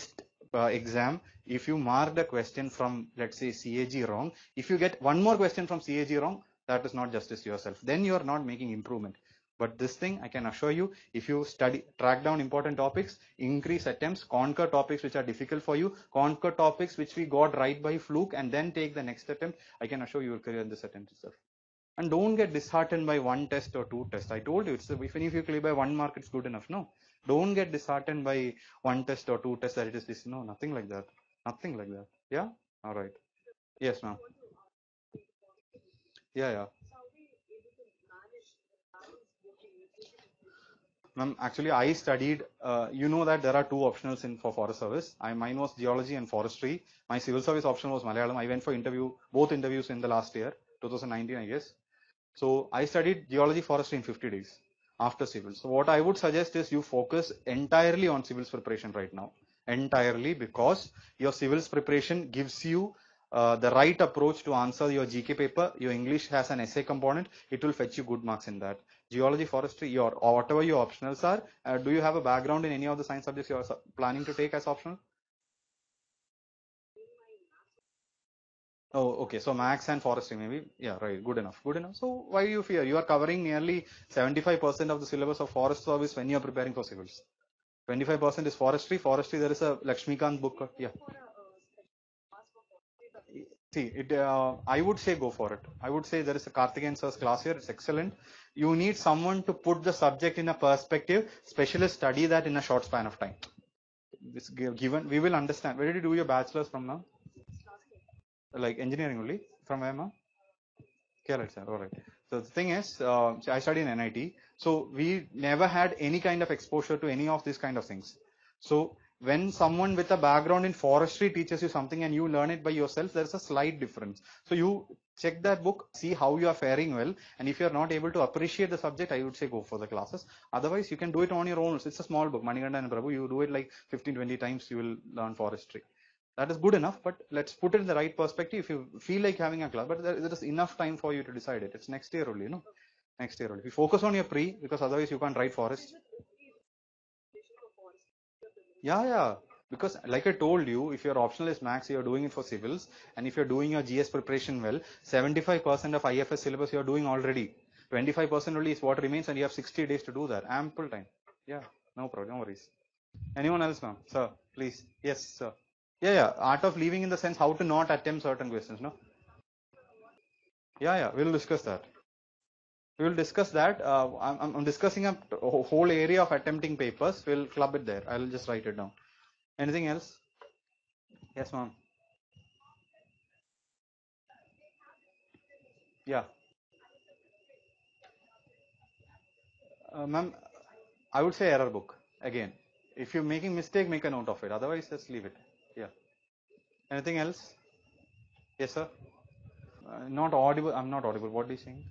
uh, exam, if you mark the question from, let's say, C A G wrong, if you get one more question from C A G wrong, that is not justice to yourself. Then you are not making improvement. But this thing, I can assure you, if you study, track down important topics, increase attempts, conquer topics which are difficult for you, conquer topics which we got right by fluke, and then take the next attempt, I can assure you will clear this attempt itself. And don't get disheartened by one test or two tests. I told you, it's even if you clear by one mark, it's good enough. No, don't get disheartened by one test or two tests that it is this. No, nothing like that. Nothing like that. Yeah. All right. Yes, ma'am. Yeah, yeah. Ma'am, actually, I studied. Uh, you know that there are two optionals in for forest service. I mine was geology and forestry. My civil service option was Malayalam. I went for interview, both interviews in the last year, twenty nineteen, I guess. So I studied geology forestry in fifty days after civils. So what I would suggest is you focus entirely on civils preparation right now. Entirely, because your civils preparation gives you uh, the right approach to answer your G K paper. Your English has an essay component. It will fetch you good marks in that. Geology, forestry, your or whatever your optionals are. Uh, do you have a background in any of the science subjects you are planning to take as optional? Oh, okay. So max and forestry maybe. Yeah, right. Good enough. Good enough. So why you fear? You are covering nearly seventy-five percent of the syllabus of forest service when you are preparing for civils. twenty-five percent is forestry. Forestry, there is a Lakshmikant book. Yeah. See, it. Uh, I would say go for it. I would say there is a Karthikeyan sir's class here. It's excellent. You need someone to put the subject in a perspective. Specialists study that in a short span of time. This given, we will understand. Where did you do your bachelor's from now? Like engineering only? From where, ma'am? Correct, sir. All right. So the thing is, uh, I studied in N I T, so we never had any kind of exposure to any of these kind of things. So when someone with a background in forestry teaches you something and you learn it by yourself, there is a slight difference. So you check that book, see how you are faring well, and if you are not able to appreciate the subject, I would say go for the classes. Otherwise, you can do it on your own. It's a small book, Manikanda and Prabhu. You do it like fifteen, twenty times, you will learn forestry. That is good enough, but let's put it in the right perspective. If you feel like having a class, but there, there is enough time for you to decide it. It's next year only, you know. Next year only. If you focus on your pre, because otherwise you can't write forest. Yeah, yeah. Because like I told you, if your optional is max, you're doing it for civils, and if you're doing your G S preparation well, seventy-five percent of I F S syllabus you're doing already. twenty-five percent only is what remains, and you have sixty days to do that. Ample time. Yeah, no problem, no worries. Anyone else, ma'am? Sir, please. Yes, sir. Yeah, yeah. Art of leaving in the sense how to not attempt certain questions, no? Yeah, yeah. We'll discuss that. We will discuss that. Uh, I'm, I'm discussing a whole area of attempting papers. We'll club it there. I'll just write it down. Anything else? Yes, ma'am. Yeah. Uh, ma'am, I would say error book. Again, if you're making mistake, make a note of it. Otherwise, just leave it. Yeah. Anything else? Yes, sir. Uh, not audible. I'm not audible. What are you saying?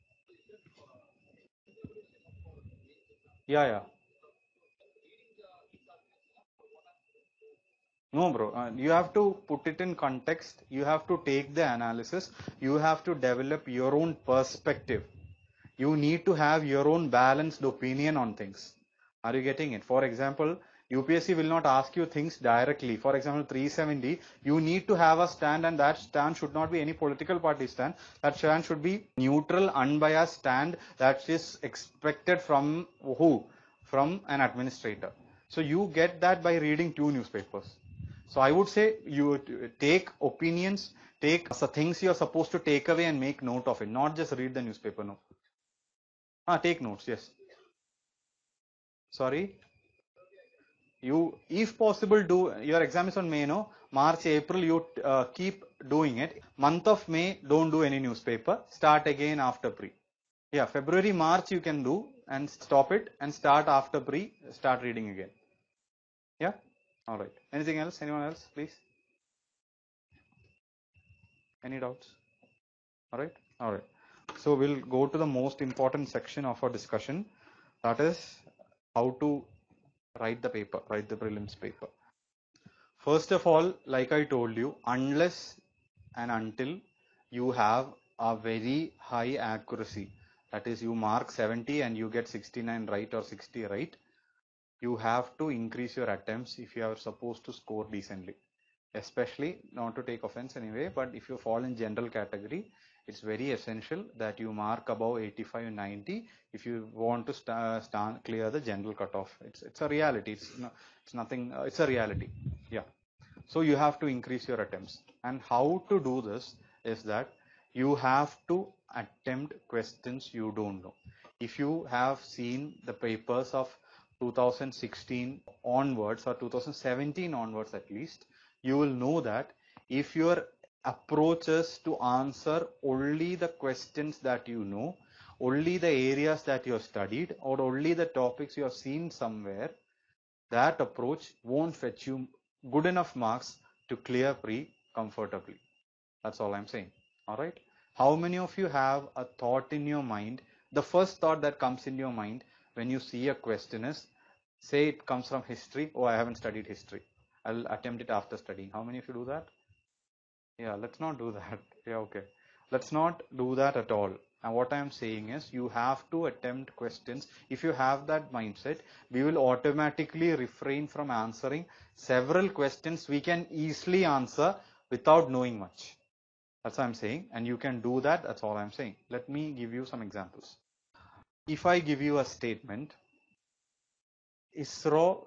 Yeah, yeah. No, bro. Uh, you have to put it in context. You have to take the analysis. You have to develop your own perspective. You need to have your own balanced opinion on things. Are you getting it? For example, U P S C will not ask you things directly. For example, three seventy, you need to have a stand, and that stand should not be any political party stand. That stand should be neutral, unbiased stand that is expected from who? From an administrator. So you get that by reading two newspapers. So I would say you take opinions, take the things you are supposed to take away and make note of it, not just read the newspaper. No. Ah, take notes. Yes. Sorry. You, if possible, do your exam is on May, no? March, April, you uh, keep doing it. Month of May, don't do any newspaper. Start again after pre. Yeah, February, March, you can do and stop it and start after pre. Start reading again. Yeah. All right. Anything else? Anyone else, please? Any doubts? All right. All right. So we'll go to the most important section of our discussion. That is how to write the paper, write the prelims paper. First of all, like I told you, unless and until you have a very high accuracy, that is you mark seventy and you get sixty-nine right or sixty right, you have to increase your attempts if you are supposed to score decently. Especially, not to take offense anyway, but if you fall in general category, it's very essential that you mark above eighty-five ninety if you want to st stand clear the general cutoff. It's it's a reality. It's no, it's nothing. Uh, it's a reality. Yeah. So you have to increase your attempts. And how to do this is that you have to attempt questions you don't know. If you have seen the papers of two thousand sixteen onwards or two thousand seventeen onwards at least, you will know that if your approach is to answer only the questions that you know, only the areas that you have studied, or only the topics you have seen somewhere, that approach won't fetch you good enough marks to clear pre comfortably. That's all I'm saying. All right. How many of you have a thought in your mind? The first thought that comes in your mind when you see a question is, say it comes from history. Oh, I haven't studied history. I'll attempt it after studying. How many of you do that? Yeah, let's not do that. Yeah, okay. Let's not do that at all. And what I'm saying is you have to attempt questions. If you have that mindset, we will automatically refrain from answering several questions we can easily answer without knowing much. That's what I'm saying. And you can do that. That's all I'm saying. Let me give you some examples. If I give you a statement, ISRO,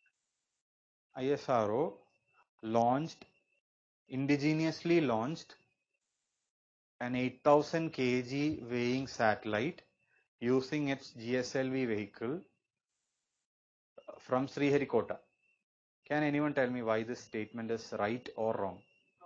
ISRO launched, indigenously launched an eight thousand kilogram weighing satellite using its G S L V vehicle from Sriharikota. Can anyone tell me why this statement is right or wrong?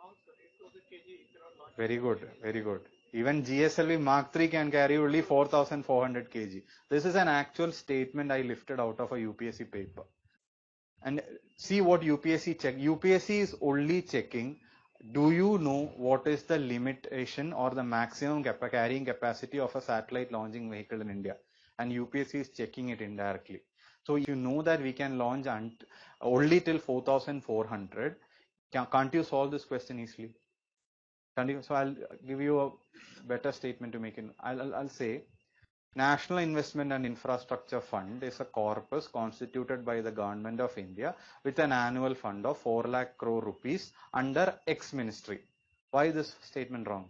Very good, very good. Even G S L V Mark three can carry only four thousand four hundred kilograms. This is an actual statement I lifted out of a U P S C paper. And see what U P S C check. U P S C is only checking, do you know what is the limitation or the maximum carrying capacity of a satellite launching vehicle in India? And U P S C is checking it indirectly. So if you know that we can launch only till four thousand four hundred, can't you solve this question easily? Can't you? So I'll give you a better statement to make it. I'll, I'll, I'll say, National Investment and Infrastructure Fund is a corpus constituted by the Government of India with an annual fund of four lakh crore rupees under X ministry. Why is this statement wrong?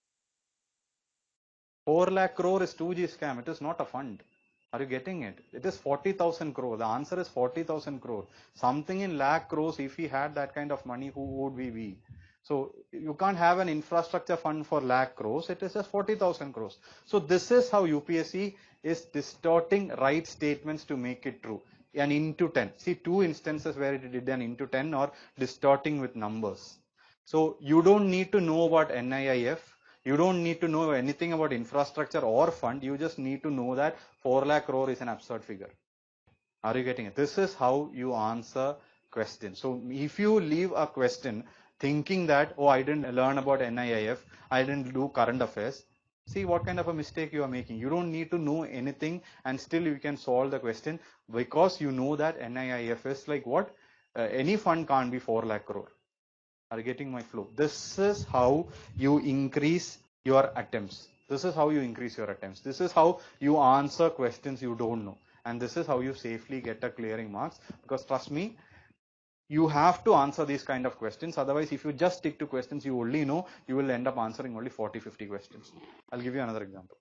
four lakh crore is two G scam. It is not a fund. Are you getting it? It is forty thousand crore. The answer is forty thousand crore. Something in lakh crores, if we had that kind of money, who would we be? So you can't have an infrastructure fund for lakh crores. It is just forty thousand crores. So this is how U P S C is distorting right statements to make it true. An into ten. See two instances where it did an into ten or distorting with numbers. So you don't need to know about N I I F. You don't need to know anything about infrastructure or fund. You just need to know that four lakh crore is an absurd figure. Are you getting it? This is how you answer questions. So if you leave a question thinking that, oh, I didn't learn about N I I F, I didn't do current affairs, see what kind of a mistake you are making. You don't need to know anything and still you can solve the question because you know that N I I F is like what? Uh, any fund can't be four lakh crore. Are you getting my flow? This is how you increase your attempts. This is how you increase your attempts. This is how you answer questions you don't know. And this is how you safely get a clearing marks. Because trust me, you have to answer these kind of questions. Otherwise, if you just stick to questions you only know, you will end up answering only forty, fifty questions. I'll give you another example.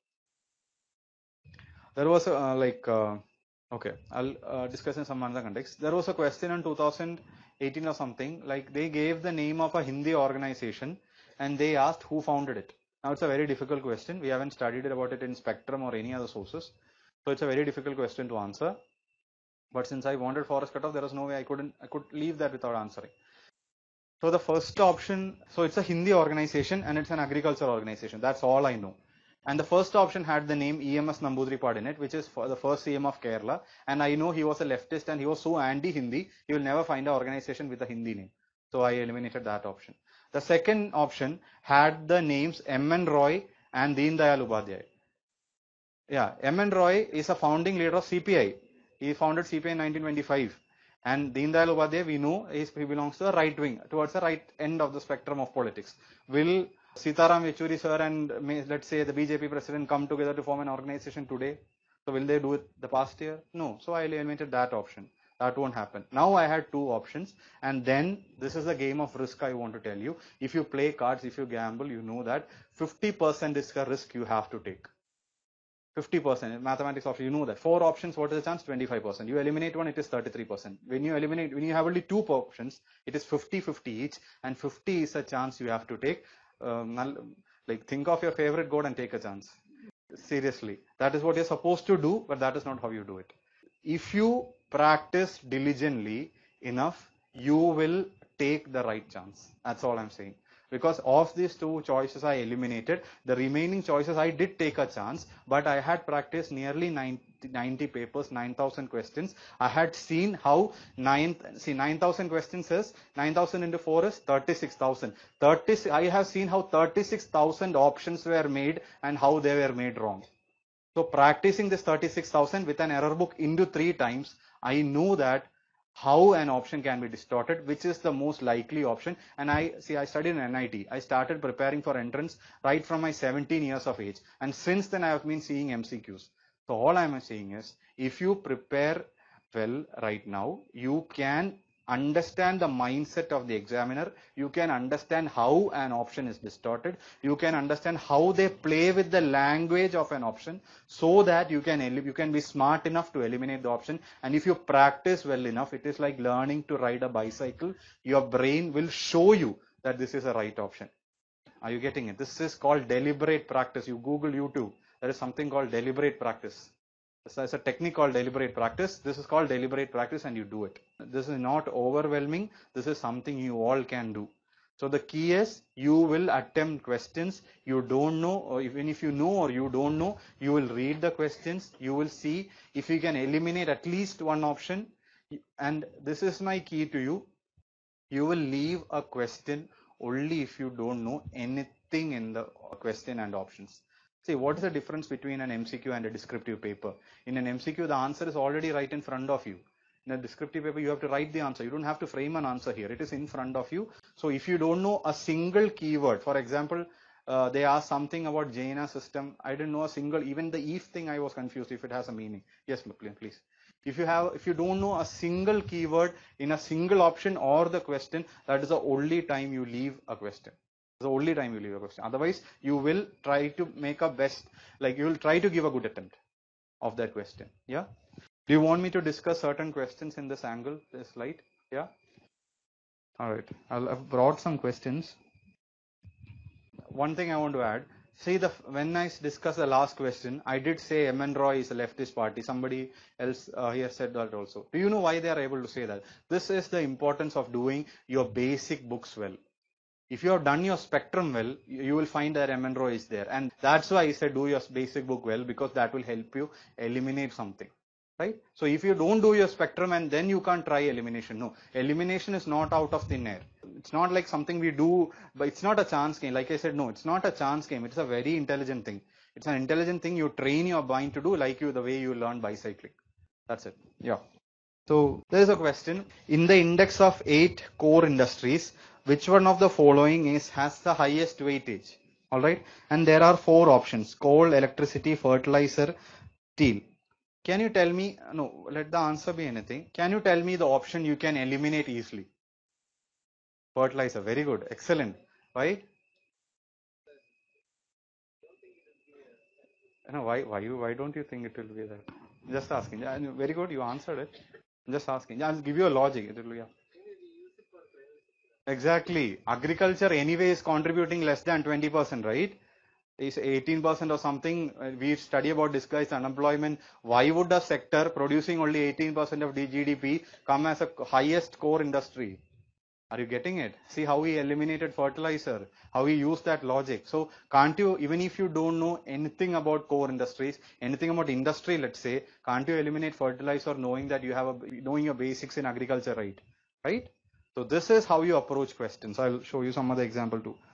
There was a, uh, like, uh, okay, I'll uh, discuss in some other context. There was a question in two thousand eighteen or something, like they gave the name of a Hindi organization and they asked who founded it. Now it's a very difficult question. We haven't studied about it in Spectrum or any other sources. So it's a very difficult question to answer. But since I wanted forest cutoff, there was no way I couldn't, I could leave that without answering. So the first option, so it's a Hindi organization and it's an agriculture organization. That's all I know. And the first option had the name E M S Namboodiripad in it, which is for the first C M of Kerala. And I know he was a leftist and he was so anti-Hindi, he will never find an organization with a Hindi name. So I eliminated that option. The second option had the names M N Roy and Deen Dayal Upadhyay. Yeah, M N Roy is a founding leader of C P I. He founded C P I in nineteen twenty-five. And Deen Dayal Upadhyay, we know, is, he belongs to the right wing, towards the right end of the spectrum of politics. Will Sitaram Yechury sir and may, let's say the B J P president come together to form an organization today? So will they do it the past year? No. So I eliminated that option. That won't happen. Now I had two options, and then this is a game of risk I want to tell you. If you play cards, if you gamble, you know that fifty percent is a risk you have to take. fifty percent mathematics option, you know that. Four options, what is the chance? twenty-five percent. You eliminate one, it is thirty-three percent. When you eliminate, when you have only two options, it is fifty fifty each, and fifty is a chance you have to take. Um, like think of your favorite god and take a chance. Seriously, that is what you're supposed to do, but that is not how you do it. If you practice diligently enough, you will take the right chance. That's all I'm saying. Because of these two choices I eliminated, the remaining choices I did take a chance, but I had practiced nearly ninety, ninety papers, nine thousand questions. I had seen how nine, see nine thousand questions is, nine thousand into four is thirty-six thousand. thirty, I have seen how thirty-six thousand options were made and how they were made wrong. So practicing this thirty-six thousand with an error book into three times, I know that how an option can be distorted, which is the most likely option. And I see, I studied in N I T. I started preparing for entrance right from my seventeen years of age. And since then, I have been seeing M C Qs. So all I'm saying is, if you prepare well right now, you can understand the mindset of the examiner. You can understand how an option is distorted. You can understand how they play with the language of an option, so that you can you can be smart enough to eliminate the option. And if you practice well enough, it is like learning to ride a bicycle. Your brain will show you that this is a right option. Are you getting it? This is called deliberate practice. You Google YouTube. There is something called deliberate practice. It's a technique called deliberate practice. This is called deliberate practice, and you do it. This is not overwhelming. This is something you all can do. So the key is, you will attempt questions you don't know, or even if you know or you don't know, you will read the questions. You will see if you can eliminate at least one option. And this is my key to you. You will leave a question only if you don't know anything in the question and options. See, what is the difference between an M C Q and a descriptive paper? In an M C Q, the answer is already right in front of you. In a descriptive paper, you have to write the answer. You don't have to frame an answer here. It is in front of you. So if you don't know a single keyword, for example, uh, they asked something about Jaina system. I didn't know a single, even the if thing, I was confused if it has a meaning. Yes, please. If you have, if you don't know a single keyword in a single option or the question, that is the only time you leave a question. The only time you leave a question. Otherwise, you will try to make a best, like you will try to give a good attempt of that question. Yeah. Do you want me to discuss certain questions in this angle, this slide? Yeah. All right. I'll, I've brought some questions. One thing I want to add. See, the when I discuss the last question, I did say M N Roy is a leftist party. Somebody else uh, here said that also. Do you know why they are able to say that? This is the importance of doing your basic books well. If you have done your spectrum well, you will find that M N Roy is there. And that's why I said do your basic book well, because that will help you eliminate something. Right? So if you don't do your spectrum and then you can't try elimination. No, elimination is not out of thin air. It's not like something we do, but it's not a chance game. Like I said, no, it's not a chance game. It's a very intelligent thing. It's an intelligent thing you train your mind to do, like you the way you learn bicycling. That's it. Yeah. So there is a question. In the index of eight core industries, which one of the following is has the highest weightage? All right. And there are four options: coal, electricity, fertilizer, steel. Can you tell me, no, let the answer be anything. Can you tell me the option you can eliminate easily? Fertilizer, very good, excellent. Why? No, why, why, you, why don't you think it will be that? Just asking. Yeah, very good, you answered it. Just asking. Yeah, I'll give you a logic. It will be, yeah. Exactly. Agriculture anyway is contributing less than twenty percent, right? Is eighteen percent or something. We study about disguised unemployment. Why would a sector producing only eighteen percent of G D P come as a highest core industry? Are you getting it? See how he eliminated fertilizer, how he used that logic. So can't you, even if you don't know anything about core industries, anything about industry, let's say, can't you eliminate fertilizer knowing that you have a, knowing your basics in agriculture, right? Right? So this is how you approach questions. I'll show you some other example too.